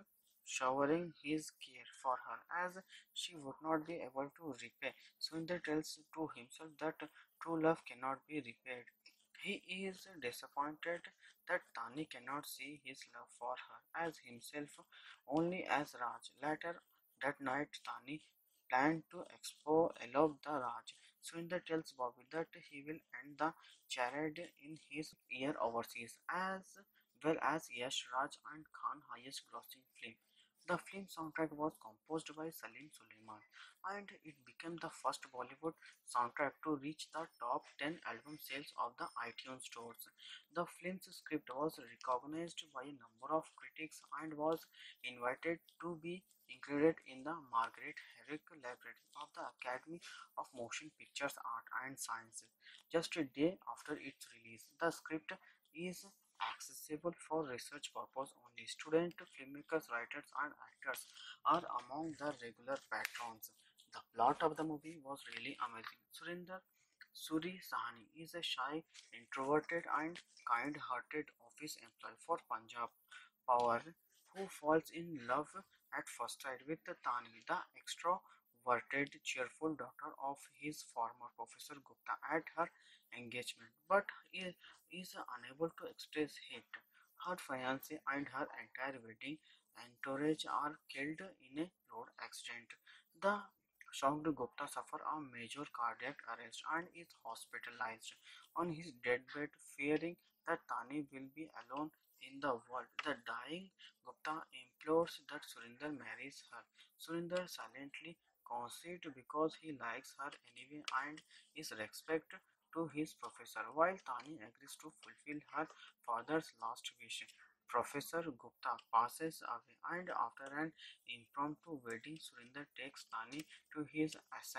showering his care for her as she would not be able to repay. Surinder tells to himself that true love cannot be repaid. He is disappointed that Tani cannot see his love for her as himself only as Raj. Later that night, Tani planned to expo elope the Raj. Surinder tells Bobby that he will end the charade in his year overseas as well as Yash Raj and Khan highest grossing film. The film soundtrack was composed by Salim Suleiman and it became the first Bollywood soundtrack to reach the top ten album sales of the iTunes stores. The film's script was recognized by a number of critics and was invited to be included in the Margaret Herrick Library of the Academy of Motion Pictures Art and Sciences just a day after its release. The script is accessible for research purpose only. Student filmmakers, writers and actors are among the regular patrons. The plot of the movie was really amazing. Surinder Suri Sahani is a shy, introverted and kind-hearted office employee for Punjab Power who falls in love at first sight with Tani, the extroverted, cheerful daughter of his former Professor Gupta at her engagement, but is, is unable to express it. Her fiancé and her entire wedding entourage are killed in a road accident. The shocked Gupta suffers a major cardiac arrest and is hospitalized on his deathbed, fearing that Tani will be alone in the world. The dying Gupta implores that Surinder marries her. Surinder silently concedes because he likes her anyway and is respect to his professor, while Tani agrees to fulfill her father's last wish. Professor Gupta passes away, and after an impromptu wedding, Surinder takes Tani to his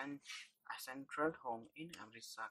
ancestral home in Amritsar.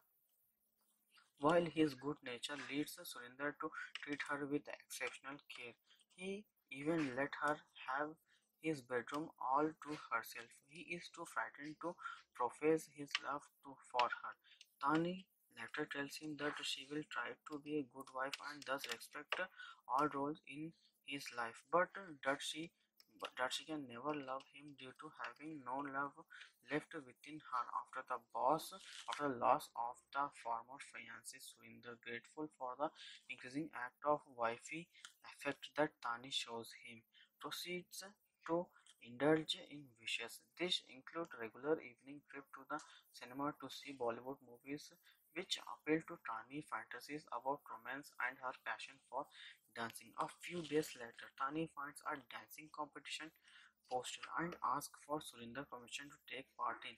While his good nature leads Surinder to treat her with exceptional care, he even let her have his bedroom all to herself. He is too frightened to profess his love to, for her. Tani later tells him that she will try to be a good wife and thus respect all roles in his life, but that she but that she can never love him due to having no love left within her after the boss after the loss of the former fiancé. Surinder, grateful for the increasing act of wifey affect that Tani shows him, proceeds to indulge in wishes. This include regular evening trip to the cinema to see Bollywood movies which appeal to Tani fantasies about romance and her passion for dancing. A few days later, Tani finds a dancing competition poster and asks for Surinder permission to take part in,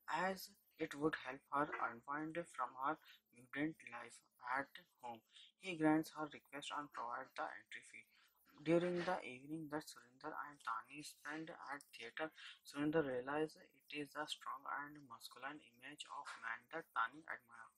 as it would help her unwind from her mutant life at home. He grants her request and provides the entry fee. During the evening that Surinder and Tani spend at theatre, Surinder realizes it is a strong and masculine image of man that Tani admires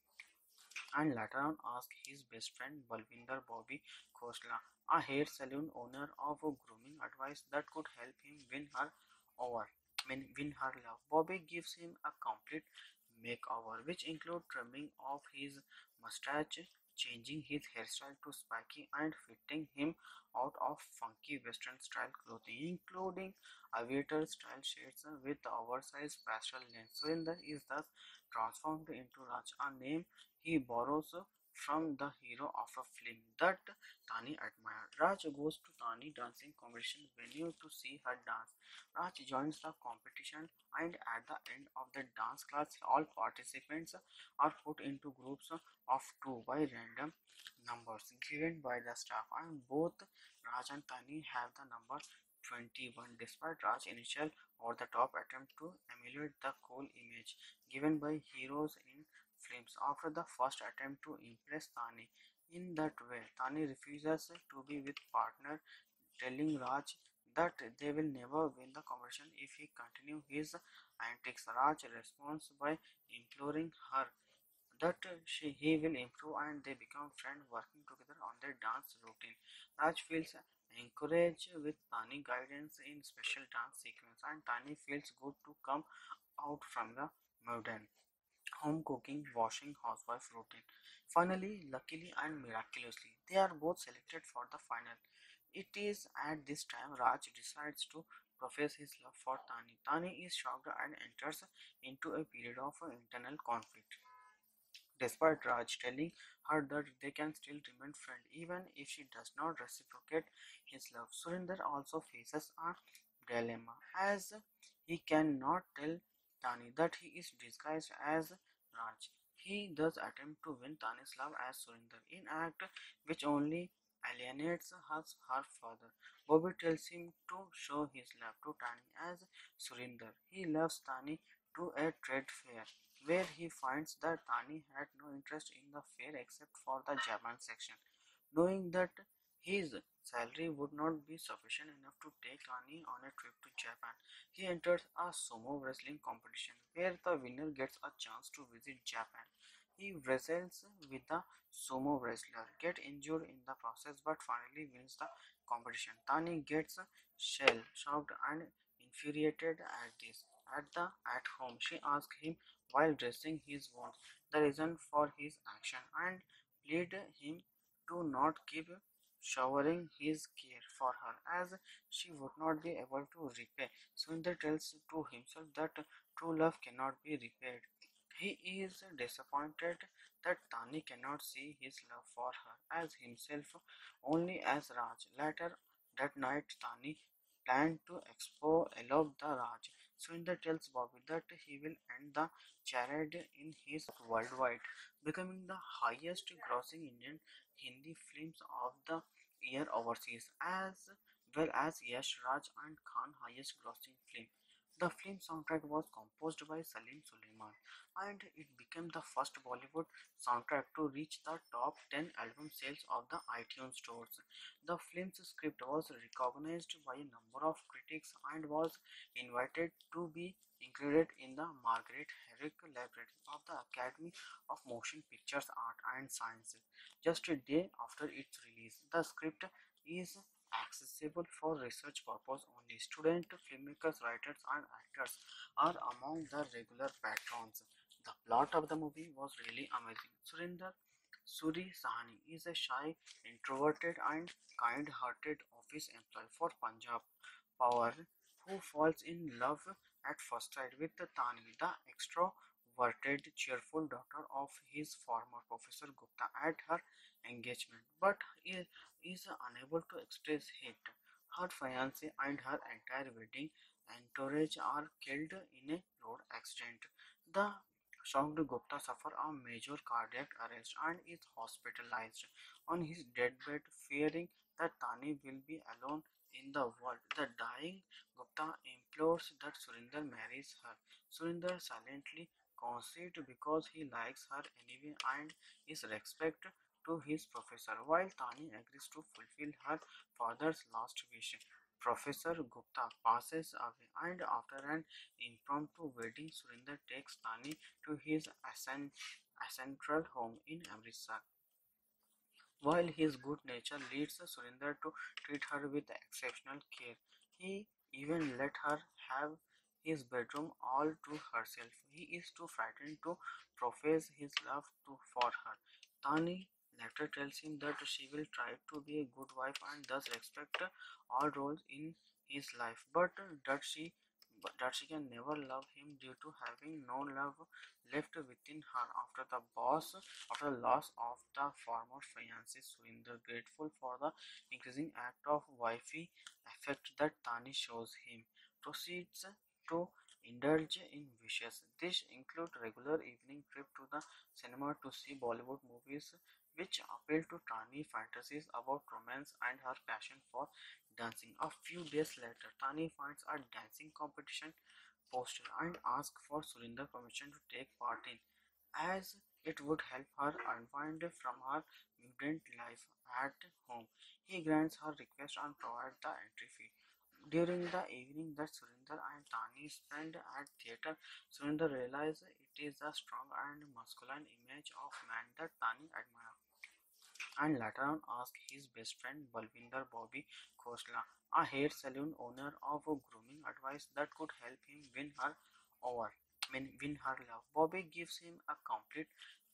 and later on asked his best friend Balvinder Bobby Khosla, a hair salon owner, of grooming advice that could help him win her over, win, win her love. Bobby gives him a complete makeover, which include trimming off his mustache, changing his hairstyle to spiky, and fitting him out of funky Western style clothing, including aviator style shades with oversized pastel lens. Surinder is thus transformed into Raj, a name he borrows from the hero of a film that Tani admired. Raj goes to Tani dancing competition venue to see her dance. Raj joins the competition and at the end of the dance class all participants are put into groups of two by random numbers given by the staff and both Raj and Tani have the number twenty-one despite Raj's initial over-the-top attempt to emulate the cool image given by heroes in films. After the first attempt to impress Tani in that way, Tani refuses to be with partner, telling Raj that they will never win the competition if he continues his antics. Raj responds by imploring her that she, he will improve and they become friends working together on their dance routine. Raj feels encouraged with Tani guidance in special dance sequence and Tani feels good to come out from the mundane home cooking, washing, housewife routine. Finally, luckily and miraculously, they are both selected for the final. It is at this time Raj decides to profess his love for Tani. Tani is shocked and enters into a period of internal conflict. Despite Raj telling her that they can still remain friends even if she does not reciprocate his love, Surinder also faces a dilemma as he cannot tell Tani that he is disguised as Raj. He does attempt to win Tani's love as Surinder in act which only alienates her, her father. Bobby tells him to show his love to Tani as Surinder. He loves Tani to a trade fair where he finds that Tani had no interest in the fair except for the Japan section. Knowing that his salary would not be sufficient enough to take Tani on a trip to Japan, he enters a sumo wrestling competition where the winner gets a chance to visit Japan. He wrestles with the sumo wrestler, gets injured in the process but finally wins the competition. Tani gets shell shocked and infuriated at this. At the at home, she asks him while dressing his wounds the reason for his action and plead him to not keep showering his care for her as she would not be able to repay. Sundar tells to himself that true love cannot be repaid. He is disappointed that Tani cannot see his love for her as himself only as Raj. Later that night, Tani planned to expo elope the Raj. Sundar tells Bobby that he will end the charade in his worldwide, becoming the highest grossing Indian Hindi films of the year overseas, as well as Yash Raj and Khan highest grossing film. The film soundtrack was composed by Salim Suleiman and it became the first Bollywood soundtrack to reach the top ten album sales of the iTunes stores. The film's script was recognized by a number of critics and was invited to be included in the Margaret Herrick Library of the Academy of Motion Pictures Art and Sciences. Just a day after its release, the script is accessible for research purpose only. Student filmmakers, writers, and actors are among the regular patrons. The plot of the movie was really amazing. Surinder Suri Sahani is a shy, introverted, and kind-hearted office employee for Punjab Power who falls in love at first sight with Tani, the extroverted, cheerful daughter of his former Professor Gupta at her engagement, but is, is unable to express it. Her fiancé and her entire wedding entourage are killed in a road accident. The shocked Gupta suffers a major cardiac arrest and is hospitalized on his deathbed, fearing that Tani will be alone in the world. The dying Gupta implores that Surinder marries her. Surinder silently concedes because he likes her anyway and is respect to his professor, while Tani agrees to fulfill her father's last wish. Professor Gupta passes away, and after an impromptu wedding, Surinder takes Tani to his ancestral home in Amritsar. While his good nature leads Surinder to treat her with exceptional care, he even let her have his bedroom all to herself. He is too frightened to profess his love to for her. Tani later tells him that she will try to be a good wife and thus respect all roles in his life, but that she but that she can never love him due to having no love left within her after the boss after the loss of the former fiancé. Surinder, grateful for the increasing act of wifey affect that Tani shows him, proceeds to indulge in wishes. This include regular evening trip to the cinema to see Bollywood movies which appeal to Tani fantasies about romance and her passion for dancing. A few days later, Tani finds a dancing competition poster and asks for Surinder permission to take part in, as it would help her unwind from her mutant life at home. He grants her request and provides the entry fee. During the evening that Surinder and Tani spend at theatre, Surinder realizes it is a strong and masculine image of man that Tani admires and later on asked his best friend Balvinder Bobby Khosla, a hair salon owner, of grooming advice that could help him win her over, win, win her love. Bobby gives him a complete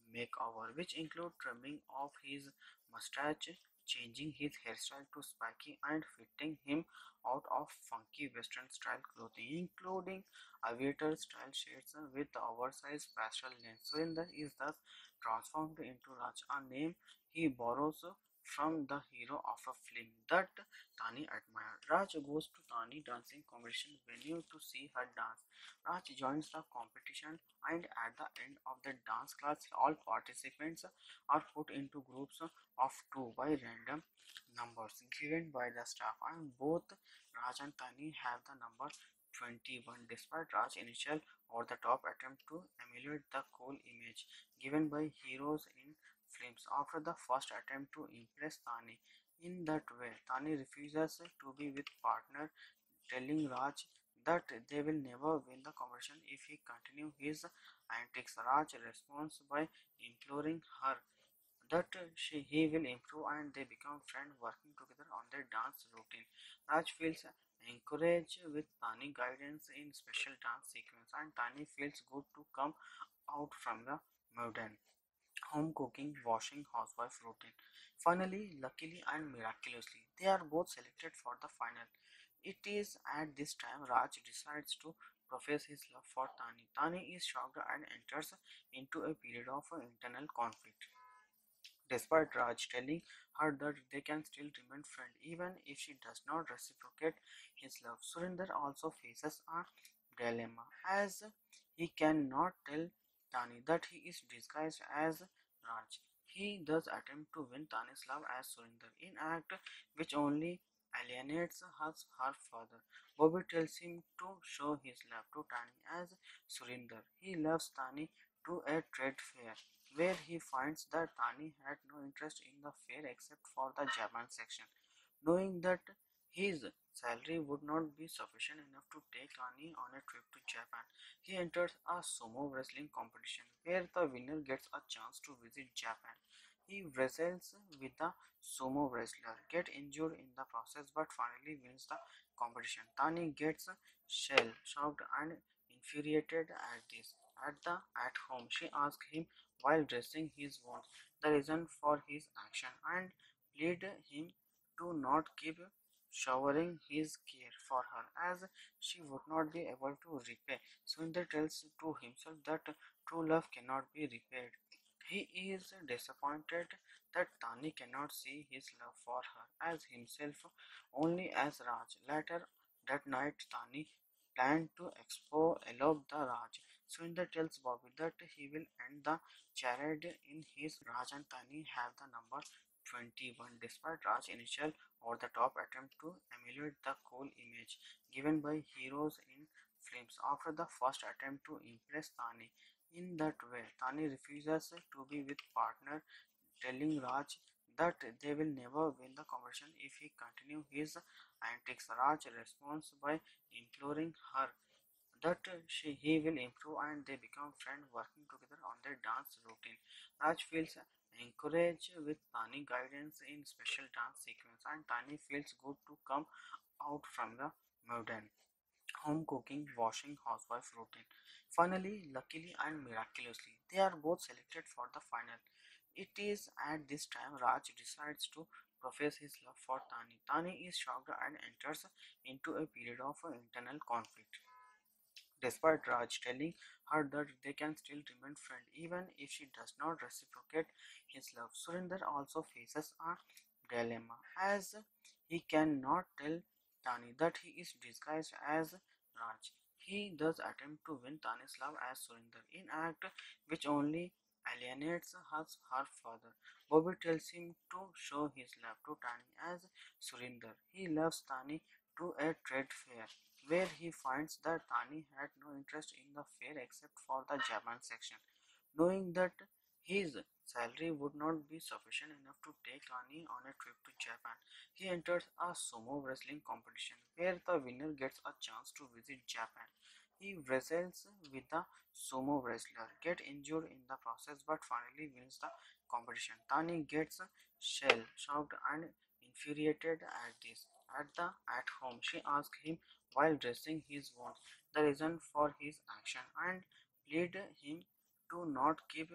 makeover, which include trimming of his mustache, changing his hairstyle to spiky, and fitting him out of funky Western style clothing, including aviator style shades with oversized pastel lens. Surinder is thus transformed into Raj, a name he borrows from the hero of a film that Tani admired. Raj goes to Tani dancing competition venue to see her dance. Raj joins the competition, and at the end of the dance class, all participants are put into groups of two by random numbers given by the staff, and both Raj and Tani have the number twenty-one. Despite Raj's initial over-the-top attempt to emulate the cool image given by heroes in films, after the first attempt to impress Tani in that way, Tani refuses to be with partner, telling Raj that they will never win the competition if he continues his antics. Raj responds by imploring her that she, he will improve, and they become friends working together on their dance routine. Raj feels encouraged with Tani guidance in special dance sequence, and Tani feels good to come out from the mundane home cooking, washing, housewife routine. Finally, luckily and miraculously, they are both selected for the final. It is at this time Raj decides to profess his love for Tani. Tani is shocked and enters into a period of internal conflict. Despite Raj telling her that they can still remain friends even if she does not reciprocate his love, Surinder also faces a dilemma as he cannot tell Tani that he is disguised as Raj. He does attempt to win Tani's love as Surinder in act which only alienates her, her father. Bobby tells him to show his love to Tani as Surinder. He loves Tani to a trade fair where he finds that Tani had no interest in the fair except for the Japan section. Knowing that his salary would not be sufficient enough to take Tani on a trip to Japan, he enters a sumo wrestling competition where the winner gets a chance to visit Japan. He wrestles with the sumo wrestler, gets injured in the process, but finally wins the competition. Tani gets shell shocked and infuriated at this. At the at home, she asks him while dressing his wounds the reason for his action and plead him to not keep showering his care for her as she would not be able to repay. Sundar tells to himself that true love cannot be repaid. He is disappointed that Tani cannot see his love for her as himself only as Raj. Later that night, Tani planned to expo elope the Raj. Sundar tells Bobby that he will end the charade in his Raj and Tani have the number twenty-one. Despite Raj's initial over-the-top attempt to emulate the cool image given by heroes in films, after the first attempt to impress Tani in that way, Tani refuses to be with partner, telling Raj that they will never win the competition if he continues his antics. Raj responds by imploring her that she, he will improve, and they become friends working together on their dance routine. Raj feels encouraged with Tani guidance in special dance sequence, and Tani feels good to come out from the mundane home cooking, washing, housewife routine. Finally, luckily and miraculously, they are both selected for the final. It is at this time Raj decides to profess his love for Tani. Tani is shocked and enters into a period of internal conflict. Despite Raj telling her that they can still remain friends even if she does not reciprocate his love, Surinder also faces a dilemma as he cannot tell Tani that he is disguised as Raj. He does attempt to win Tani's love as Surinder in act which only alienates her, her father. Bobby tells him to show his love to Tani as Surinder. He loves Tani to a trade fair where he finds that Tani had no interest in the fair except for the Japan section. Knowing that his salary would not be sufficient enough to take Tani on a trip to Japan, he enters a sumo wrestling competition where the winner gets a chance to visit Japan. He wrestles with the sumo wrestler, gets injured in the process, but finally wins the competition. Tani gets shell shocked and infuriated at this. At the at home, she asks him while dressing his wounds the reason for his action and plead him to not keep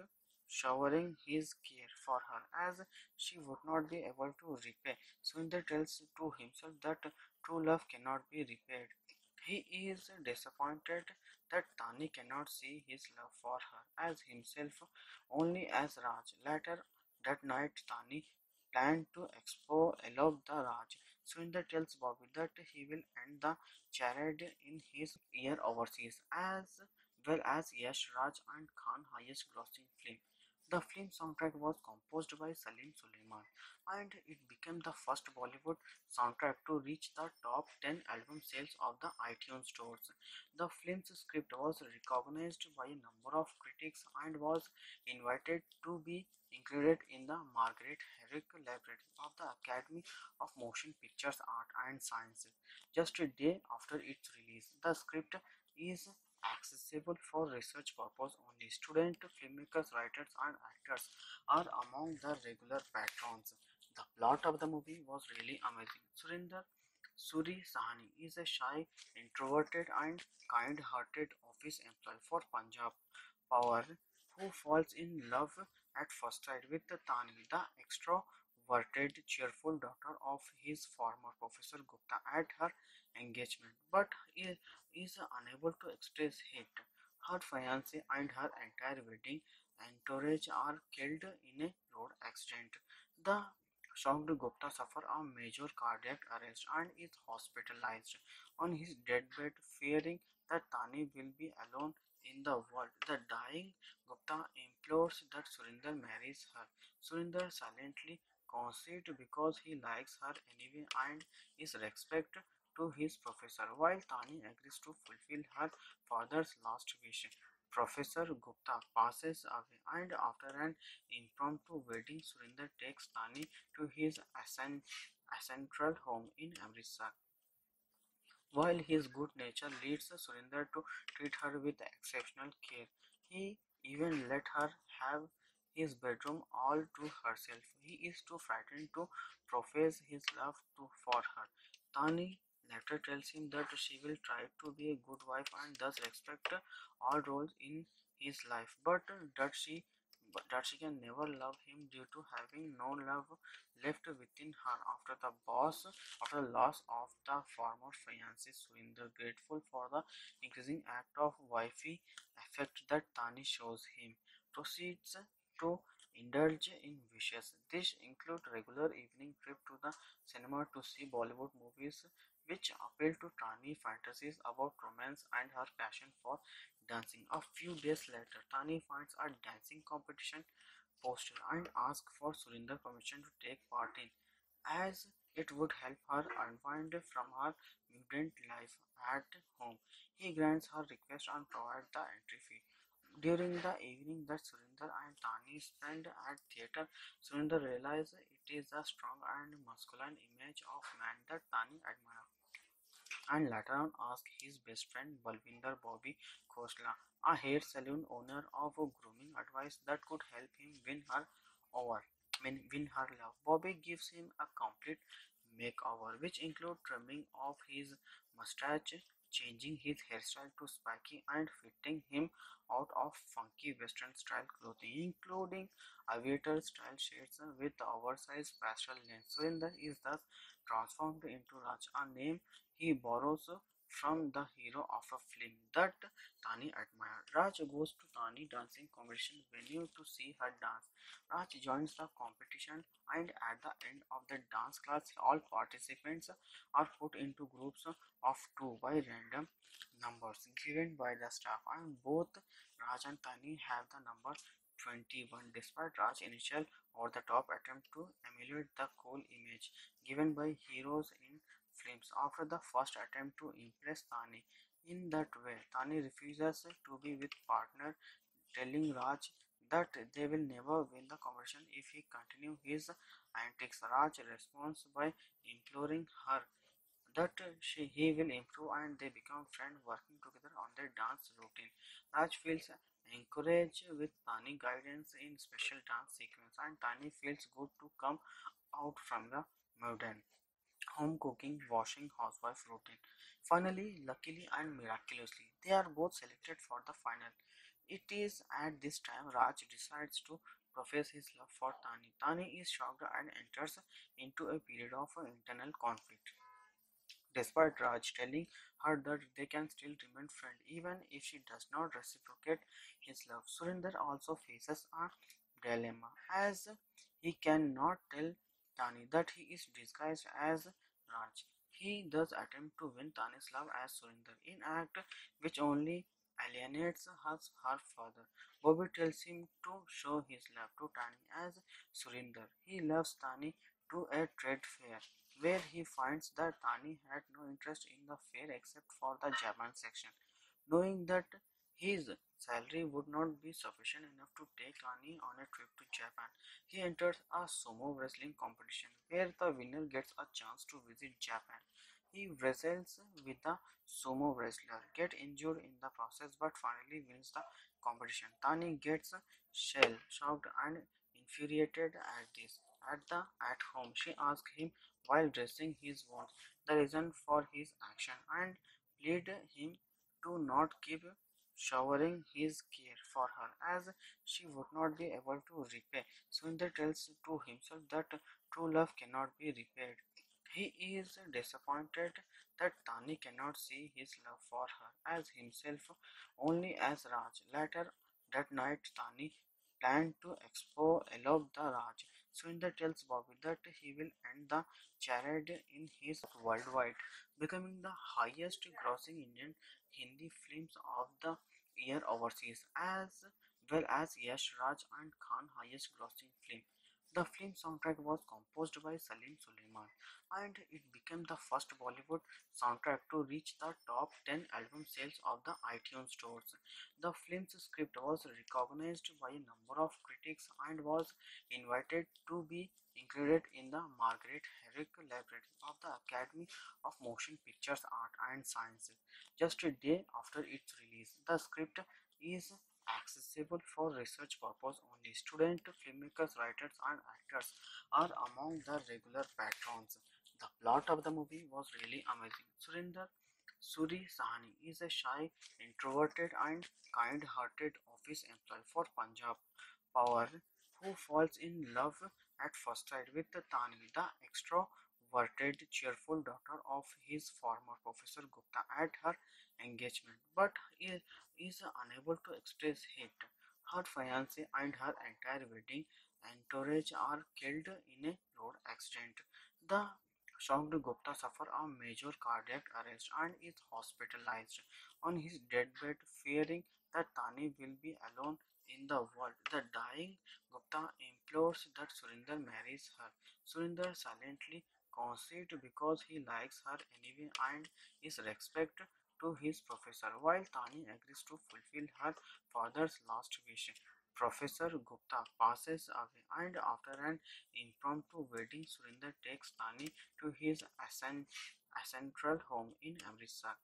showering his care for her as she would not be able to repay. Surinder tells to himself that true love cannot be repaid. He is disappointed that Tani cannot see his love for her as himself only as Raj. Later that night, Tani planned to expo elope the Raj. Surinder tells Bobby that he will end the charade in his year overseas as well as Yash Raj and Khan highest grossing film. The film soundtrack was composed by Salim Suleiman and it became the first Bollywood soundtrack to reach the top ten album sales of the iTunes stores. The film's script was recognized by a number of critics and was invited to be included in the Margaret Herrick Library of the Academy of Motion Pictures Art and Sciences just a day after its release. The script is accessible for research purpose only. Student filmmakers, writers and actors are among the regular patrons. The plot of the movie was really amazing. Surinder Suri Sahani is a shy, introverted and kind-hearted office employee for Punjab Power who falls in love at first sight with Tani, the extroverted, cheerful daughter of his former Professor Gupta at her engagement, but is, is unable to express it. Her fiancé and her entire wedding entourage are killed in a road accident. The shocked Gupta suffers a major cardiac arrest and is hospitalized on his deathbed, fearing that Tani will be alone in the world. The dying Gupta implores that Surinder marries her. Surinder silently concedes because he likes her anyway and is respect to his professor, while Tani agrees to fulfill her father's last wish. Professor Gupta passes away, and after an impromptu wedding, Surinder takes Tani to his ancestral home in Amritsar. While his good nature leads Surinder to treat her with exceptional care, he even let her have his bedroom all to herself. He is too frightened to profess his love to for her. Tani later tells him that she will try to be a good wife and thus respect all roles in his life, but that she but that she can never love him due to having no love left within her after the boss after the loss of the former fiancé. Surinder, grateful for the increasing act of wifey affect that Tani shows him, proceeds to indulge in wishes. This include regular evening trip to the cinema to see Bollywood movies which appeal to Tani fantasies about romance and her passion for dancing. A few days later, Tani finds a dancing competition poster and asks for Surinder permission to take part in, as it would help her unwind from her mutant life at home. He grants her request and provides the entry fee. During the evening that Surinder and Tani spend at theatre, Surinder realizes it is a strong and masculine image of man that Tani admires and later on asked his best friend Balvinder Bobby Khosla, a hair salon owner, of grooming advice that could help him win her over, win, win her love. Bobby gives him a complete makeover, which include trimming of his mustache, changing his hairstyle to spiky, and fitting him out of funky Western style clothing, including aviator style shades with oversized pastel lens. Surinder is thus transformed into Raj, a name he borrows from the hero of a film that Tani admired. Raj goes to Tani dancing competition venue to see her dance. Raj joins the competition and at the end of the dance class all participants are put into groups of two by random numbers given by the staff and both Raj and Tani have the number twenty-one despite Raj's initial over-the-top attempt to emulate the cool image given by heroes in films. After the first attempt to impress Tani in that way, Tani refuses to be with partner, telling Raj that they will never win the competition if he continues his antics. Raj responds by imploring her that she, he will improve and they become friends working together on their dance routine. Raj feels encouraged with Tani guidance in special dance sequence and Tani feels good to come out from the mundane home cooking, washing, housewife routine. Finally, luckily and miraculously, they are both selected for the final. It is at this time Raj decides to profess his love for Tani. Tani is shocked and enters into a period of internal conflict. Despite Raj telling her that they can still remain friends even if she does not reciprocate his love, Surinder also faces a dilemma as he cannot tell Tani that he is disguised as Raj. He does attempt to win Tani's love as Surinder in act which only alienates her, her father. Bobby tells him to show his love to Tani as Surinder. He loves Tani to a trade fair where he finds that Tani had no interest in the fair except for the Japan section. Knowing that his salary would not be sufficient enough to take Tani on a trip to Japan, he enters a sumo wrestling competition where the winner gets a chance to visit Japan. He wrestles with the sumo wrestler, gets injured in the process but finally wins the competition. Tani gets shell shocked and infuriated at this. At the at home, she asks him while dressing his wounds the reason for his action and plead him to not keep showering his care for her as she would not be able to repay. Sundar tells to himself that true love cannot be repaid. He is disappointed that Tani cannot see his love for her as himself only as Raj. Later that night, Tani planned to expo elope the Raj. Sundar tells Bobby that he will end the charade in his worldwide, becoming the highest grossing Indian Hindi films of the year overseas, as well as Yash Raj and Khan highest grossing film. The film soundtrack was composed by Salim Suleiman and it became the first Bollywood soundtrack to reach the top ten album sales of the iTunes stores. The film's script was recognized by a number of critics and was invited to be included in the Margaret Herrick Library of the Academy of Motion Pictures Art and Sciences. Just a day after its release, the script is accessible for research purpose only. Student filmmakers, writers, and actors are among the regular patrons. The plot of the movie was really amazing. Surinder Suri Sahani is a shy, introverted, and kind-hearted office employee for Punjab Power who falls in love at first sight with Tani, the extroverted, cheerful daughter of his former Professor Gupta at her engagement, but is, is unable to express hate. Her fiance and her entire wedding entourage are killed in a road accident. The shocked Gupta suffers a major cardiac arrest and is hospitalized on his deathbed, fearing that Tani will be alone in the world. The dying Gupta implores that Surinder marries her. Surinder silently concedes because he likes her anyway and is respect to his professor, while Tani agrees to fulfill her father's last wish. Professor Gupta passes away, and after an impromptu wedding, Surinder takes Tani to his ancestral home in Amritsar.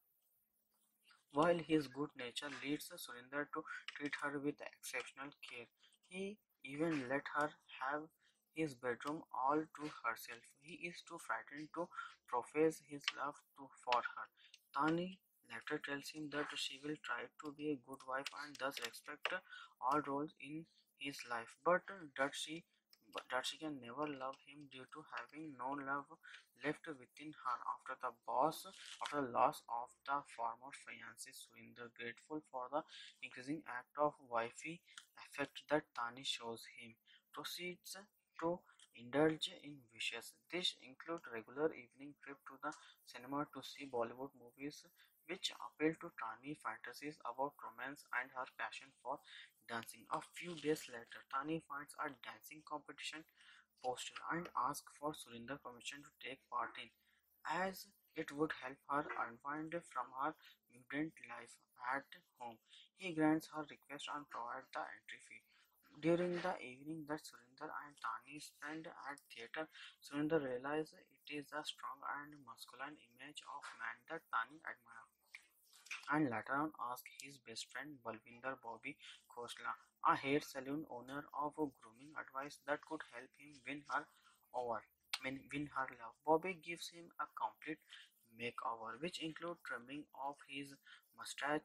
While his good nature leads Surinder to treat her with exceptional care, he even let her have his bedroom all to herself. He is too frightened to profess his love to, for her. Tani later tells him that she will try to be a good wife and thus respect all roles in his life, but that she but that she can never love him due to having no love left within her after the boss after the loss of the former fiancé. Surinder, grateful for the increasing act of wifey affect that Tani shows him, proceeds to indulge in wishes. This include regular evening trip to the cinema to see Bollywood movies which appeal to Tani fantasies about romance and her passion for dancing. A few days later, Tani finds a dancing competition poster and asks for Surinder permission to take part in, as it would help her unwind from her mutant life at home. He grants her request and provides the entry fee. During the evening that Surinder and Tani spend at theatre, Surinder realizes it is a strong and masculine image of man that Tani admires and later on asked his best friend Balvinder Bobby Khosla, a hair salon owner, of grooming advice that could help him win her over. I mean, win her love. Bobby gives him a complete makeover, which include trimming of his mustache,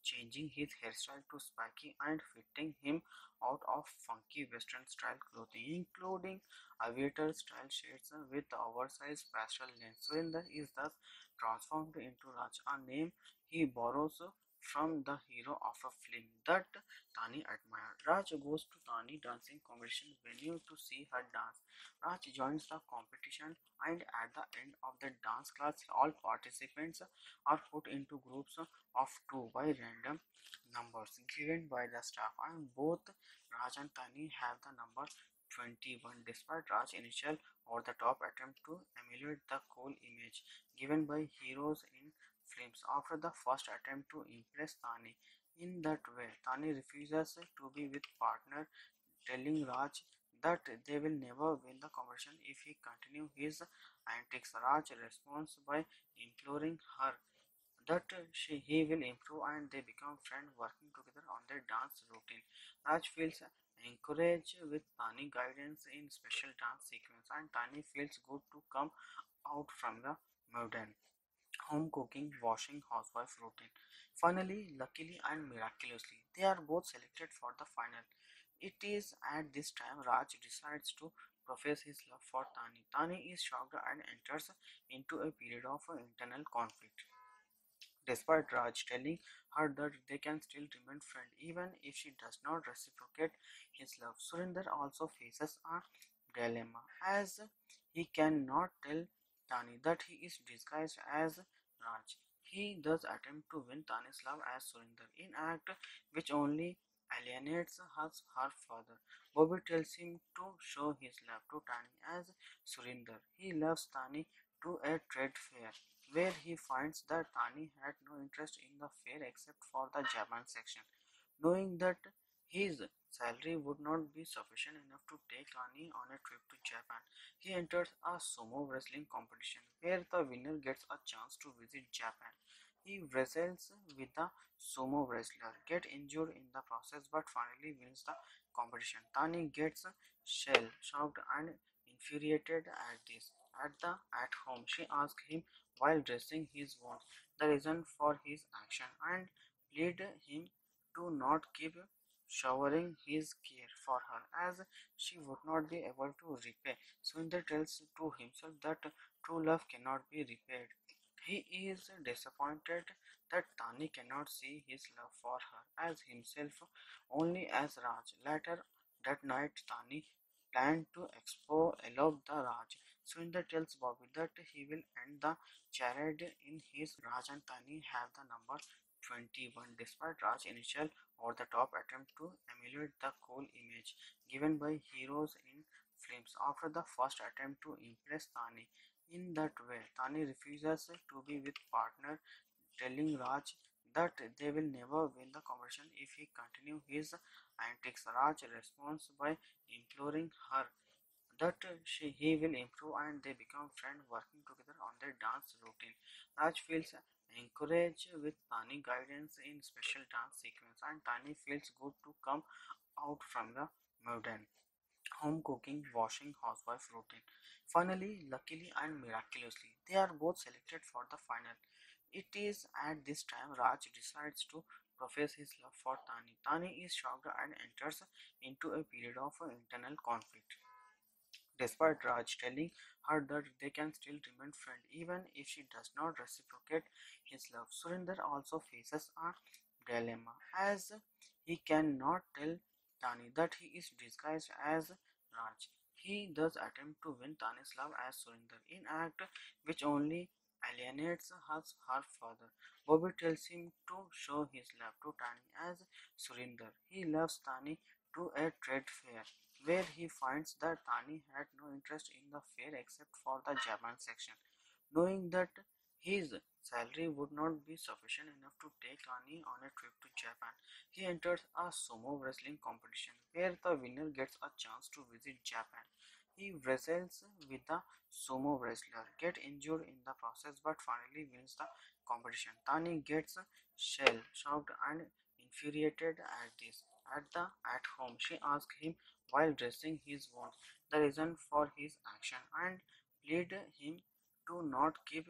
changing his hairstyle to spiky and fitting him out of funky western style clothing, including aviator style shades with oversized pastel lens. Surinder is thus transformed into Raj, a name he borrows from the hero of a film that Tani admired. Raj goes to Tani dancing competition venue to see her dance. Raj joins the competition, and at the end of the dance class, all participants are put into groups of two by random numbers given by the staff, and both Raj and Tani have the number twenty-one. Despite Raj's initial over-the-top attempt to emulate the cool image given by heroes in films, after the first attempt to impress Tani in that way, Tani refuses to be with partner, telling Raj that they will never win the competition if he continues his antics. Raj responds by imploring her that she, he will improve, and they become friends working together on their dance routine. Raj feels encouraged with Tani guidance in special dance sequence, and Tani feels good to come out from the mundane home cooking, washing, housewife routine. Finally, luckily and miraculously, they are both selected for the final. It is at this time Raj decides to profess his love for Tani. Tani is shocked and enters into a period of internal conflict. Despite Raj telling her that they can still remain friends even if she does not reciprocate his love, Surinder also faces a dilemma as he cannot tell Tani that he is disguised as Raj. He does attempt to win Tani's love as Surinder in act which only alienates her, her father. Bobby tells him to show his love to Tani as Surinder. He loves Tani to a trade fair where he finds that Tani had no interest in the fair except for the Japan section. Knowing that his salary would not be sufficient enough to take Tani on a trip to Japan, he enters a sumo wrestling competition where the winner gets a chance to visit Japan. He wrestles with the sumo wrestler, gets injured in the process but finally wins the competition. Tani gets shell shocked and infuriated at this. At the at home, she asks him while dressing his wounds the reason for his action and plead him to not keep showering his care for her as she would not be able to repay. Swinder tells to himself that true love cannot be repaid. He is disappointed that Tani cannot see his love for her as himself only as Raj. Later that night, Tani planned to expo elope the Raj. Swinder tells Bobby that he will end the charade in his Raj and Tani have the number twenty-one. Despite Raj's initial over-the-top attempt to emulate the cool image given by heroes in films, after the first attempt to impress Tani in that way, Tani refuses to be with partner, telling Raj that they will never win the competition if he continues his antics. Raj responds by imploring her that she, he will improve, and they become friends working together on their dance routine. Raj feels encouraged with Tani guidance in special dance sequence, and Tani feels good to come out from the mundane home cooking, washing, housewife routine. Finally, luckily and miraculously, they are both selected for the final. It is at this time Raj decides to profess his love for Tani. Tani is shocked and enters into a period of internal conflict. Despite Raj telling her that they can still remain friends even if she does not reciprocate his love, Surinder also faces a dilemma as he cannot tell Tani that he is disguised as Raj. He does attempt to win Tani's love as Surinder in act which only alienates her, her father. Bobby tells him to show his love to Tani as Surinder. He loves Tani to a trade fair where he finds that Tani had no interest in the fair except for the Japan section. Knowing that his salary would not be sufficient enough to take Tani on a trip to Japan, he enters a sumo wrestling competition where the winner gets a chance to visit Japan. He wrestles with the sumo wrestler, gets injured in the process but finally wins the competition. Tani gets shell shocked and infuriated at this. At the at home, she asks him while dressing his wounds the reason for his action and plead him to not keep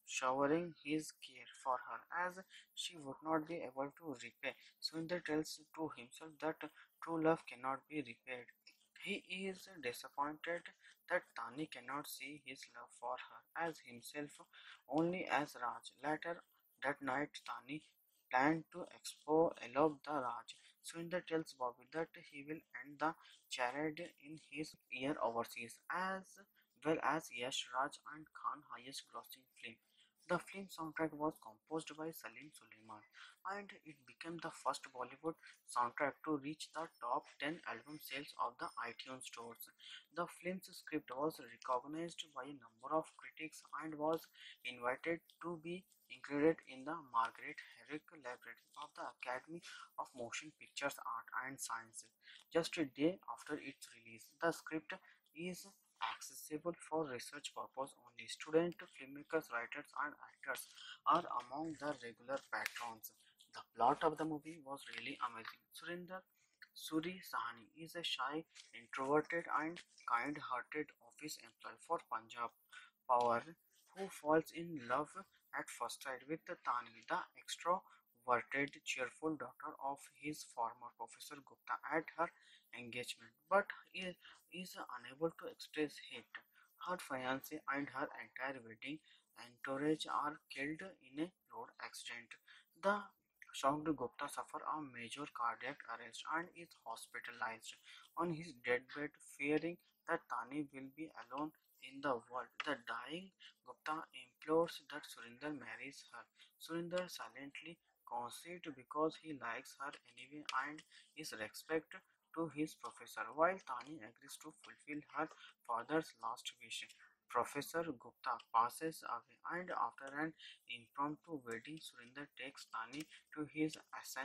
showering his care for her as she would not be able to repay. Surinder tells to himself that true love cannot be repaid. He is disappointed that Tani cannot see his love for her as himself, only as Raj. Later that night, Tani planned to expo elope the Raj. Surinder tells Bobby that he will end the charade in his year overseas, as well as Yash Raj and Khan highest grossing film. The film soundtrack was composed by Salim Suleiman and it became the first Bollywood soundtrack to reach the top ten album sales of the iTunes stores. The film's script was recognized by a number of critics and was invited to be included in the Margaret Herrick Library of the Academy of Motion Pictures Art and Sciences. Just a day after its release, the script is accessible for research purpose only. Student filmmakers, writers, and actors are among the regular patrons. The plot of the movie was really amazing. Surinder Suri Sahani is a shy, introverted, and kind-hearted office employee for Punjab Power who falls in love at first sight with Tani, the extroverted, cheerful daughter of his former professor Gupta at her engagement, but is, is unable to express it. Her fiance and her entire wedding entourage are killed in a road accident. The shocked Gupta suffers a major cardiac arrest and is hospitalized on his deathbed, fearing that Tani will be alone in the world. The dying Gupta implores that Surinder marries her. Surinder silently concedes because he likes her anyway and is respect to his professor, while Tani agrees to fulfill her father's last wish. Professor Gupta passes away, and after an impromptu wedding, Surinder takes Tani to his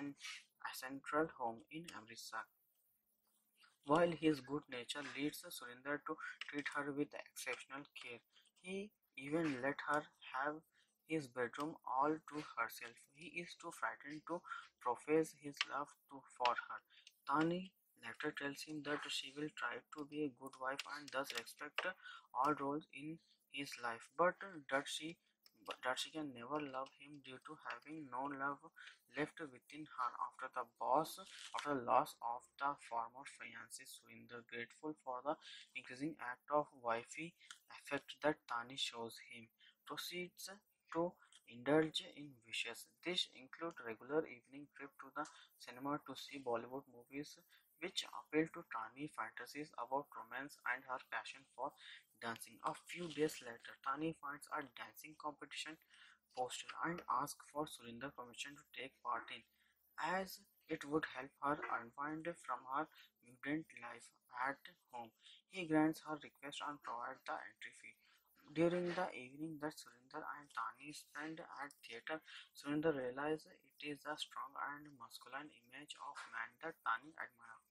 ancestral home in Amritsar. While his good nature leads Surinder to treat her with exceptional care, he even let her have his bedroom all to herself. He is too frightened to profess his love to, for her. Tani later tells him that she will try to be a good wife and thus respect all roles in his life, but that she but that she can never love him due to having no love left within her after the boss after the loss of the former fiancé. Surinder, grateful for the increasing act of wifey affect that Tani shows him, proceeds to indulge in wishes. This include regular evening trip to the cinema to see Bollywood movies which appeal to Tani fantasies about romance and her passion for dancing. A few days later, Tani finds a dancing competition poster and asks for Surinder permission to take part in, as it would help her unwind from her mutant life at home. He grants her request and provides the entry fee. During the evening that Surinder and Tani spend at theatre, Surinder realizes it is a strong and masculine image of man that Tani admires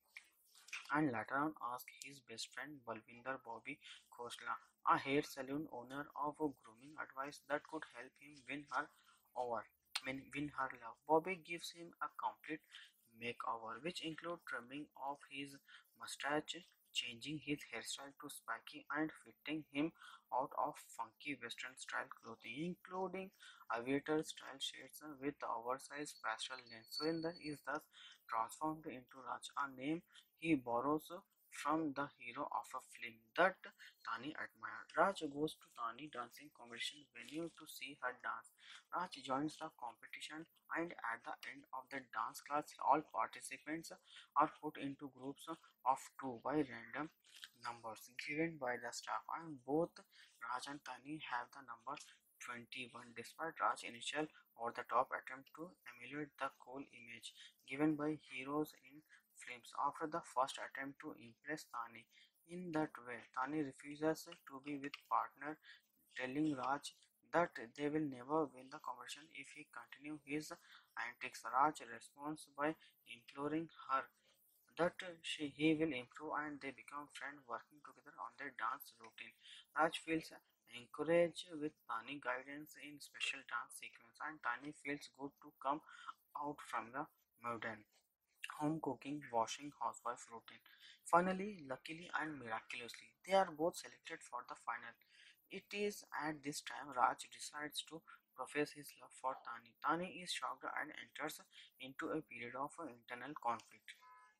and later on asked his best friend Balvinder Bobby Khosla, a hair salon owner, of grooming advice that could help him win her over. Win, win her love. Bobby gives him a complete makeover, which include trimming of his mustache, changing his hairstyle to spiky, and fitting him out of funky Western style clothing, including aviator style shades with oversized pastel lens. Surinder is thus transformed into Raj, a name he borrows from the hero of a film that Tani admired. Raj goes to Tani dancing competition venue to see her dance. Raj joins the competition and at the end of the dance class all participants are put into groups of two by random numbers given by the staff and both Raj and Tani have the number twenty-one despite Raj's initial over-the-top attempt to emulate the cool image given by heroes in films. After the first attempt to impress Tani in that way, Tani refuses to be with partner, telling Raj that they will never win the competition if he continue his antics. Raj responds by imploring her that she he will improve and they become friends working together on their dance routine. Raj feels encouraged with Tani guidance in special dance sequence and Tani feels good to come out from the mundane home cooking, washing, housewife routine. Finally, luckily and miraculously, they are both selected for the final. It is at this time Raj decides to profess his love for Tani. Tani is shocked and enters into a period of internal conflict.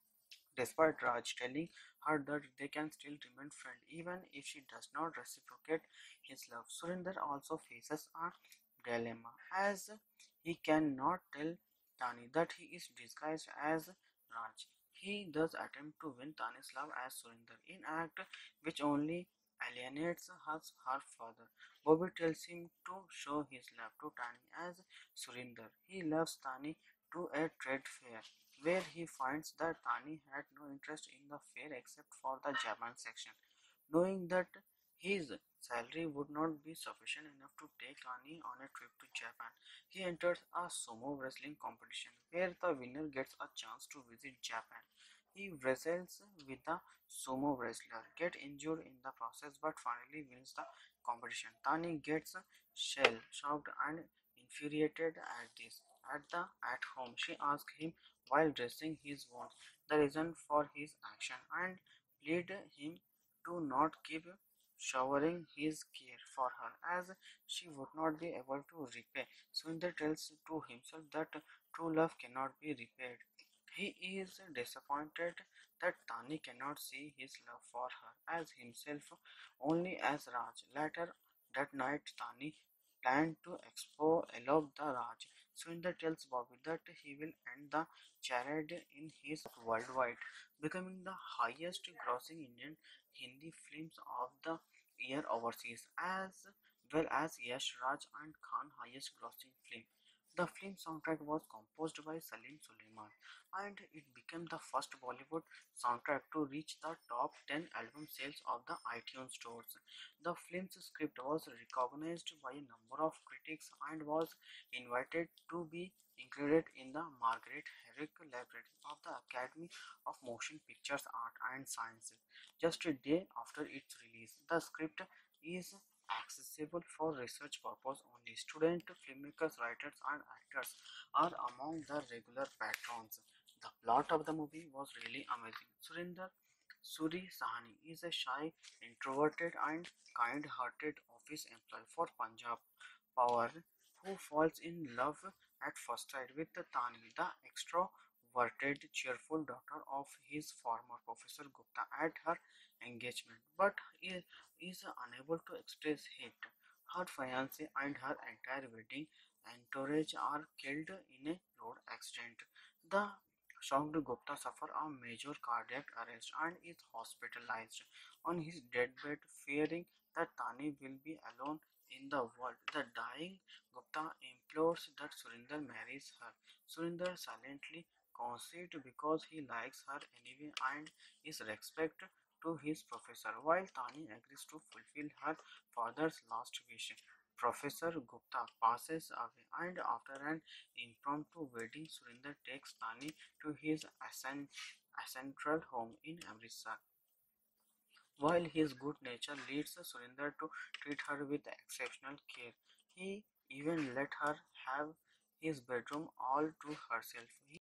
Despite Raj telling her that they can still remain friends even if she does not reciprocate his love, Surinder also faces a dilemma as he cannot tell Tani that he is disguised as Raj. He does attempt to win Tani's love as Surinder in act which only alienates her, her father. Bobby tells him to show his love to Tani as Surinder. He loves Tani to a trade fair where he finds that Tani had no interest in the fair except for the Japan section. Knowing that his salary would not be sufficient enough to take Tani on a trip to Japan, he enters a sumo wrestling competition where the winner gets a chance to visit Japan. He wrestles with the sumo wrestler, gets injured in the process but finally wins the competition. Tani gets shell shocked and infuriated at this. At the at home, she asks him while dressing his wounds the reason for his action and plead him to not keep showering his care for her as she would not be able to repay. Sundar tells to himself that true love cannot be repaid. He is disappointed that Tani cannot see his love for her as himself only as Raj. Later that night, Tani planned to expo elope the Raj. Sundar tells Bobby that he will end the charade in his worldwide, becoming the highest grossing Indian Hindi films of the year overseas, as well as Yash Raj and Khan highest grossing film. The film soundtrack was composed by Salim Suleiman and it became the first Bollywood soundtrack to reach the top ten album sales of the iTunes stores. The film's script was recognized by a number of critics and was invited to be included in the Margaret Herrick Library of the Academy of Motion Pictures Art and Sciences. Just a day after its release, the script is accessible for research purpose only. Student filmmakers, writers, and actors are among the regular patrons. The plot of the movie was really amazing. Surinder Suri Sahani is a shy, introverted, and kind-hearted office employee for Punjab Power who falls in love at first sight with Tani, the extroverted, cheerful daughter of his former Professor Gupta at her engagement, but is, is unable to express it. Her fiance and her entire wedding entourage are killed in a road accident. The shocked Gupta suffers a major cardiac arrest and is hospitalized on his deathbed, fearing that Tani will be alone in the world. The dying Gupta implores that Surinder marries her. Surinder silently concedes because he likes her anyway and is respect to his professor, while Tani agrees to fulfill her father's last wish. Professor Gupta passes away, and after an impromptu wedding, Surinder takes Tani to his ancestral home in Amritsar. While his good nature leads Surinder to treat her with exceptional care, he even let her have his bedroom all to herself.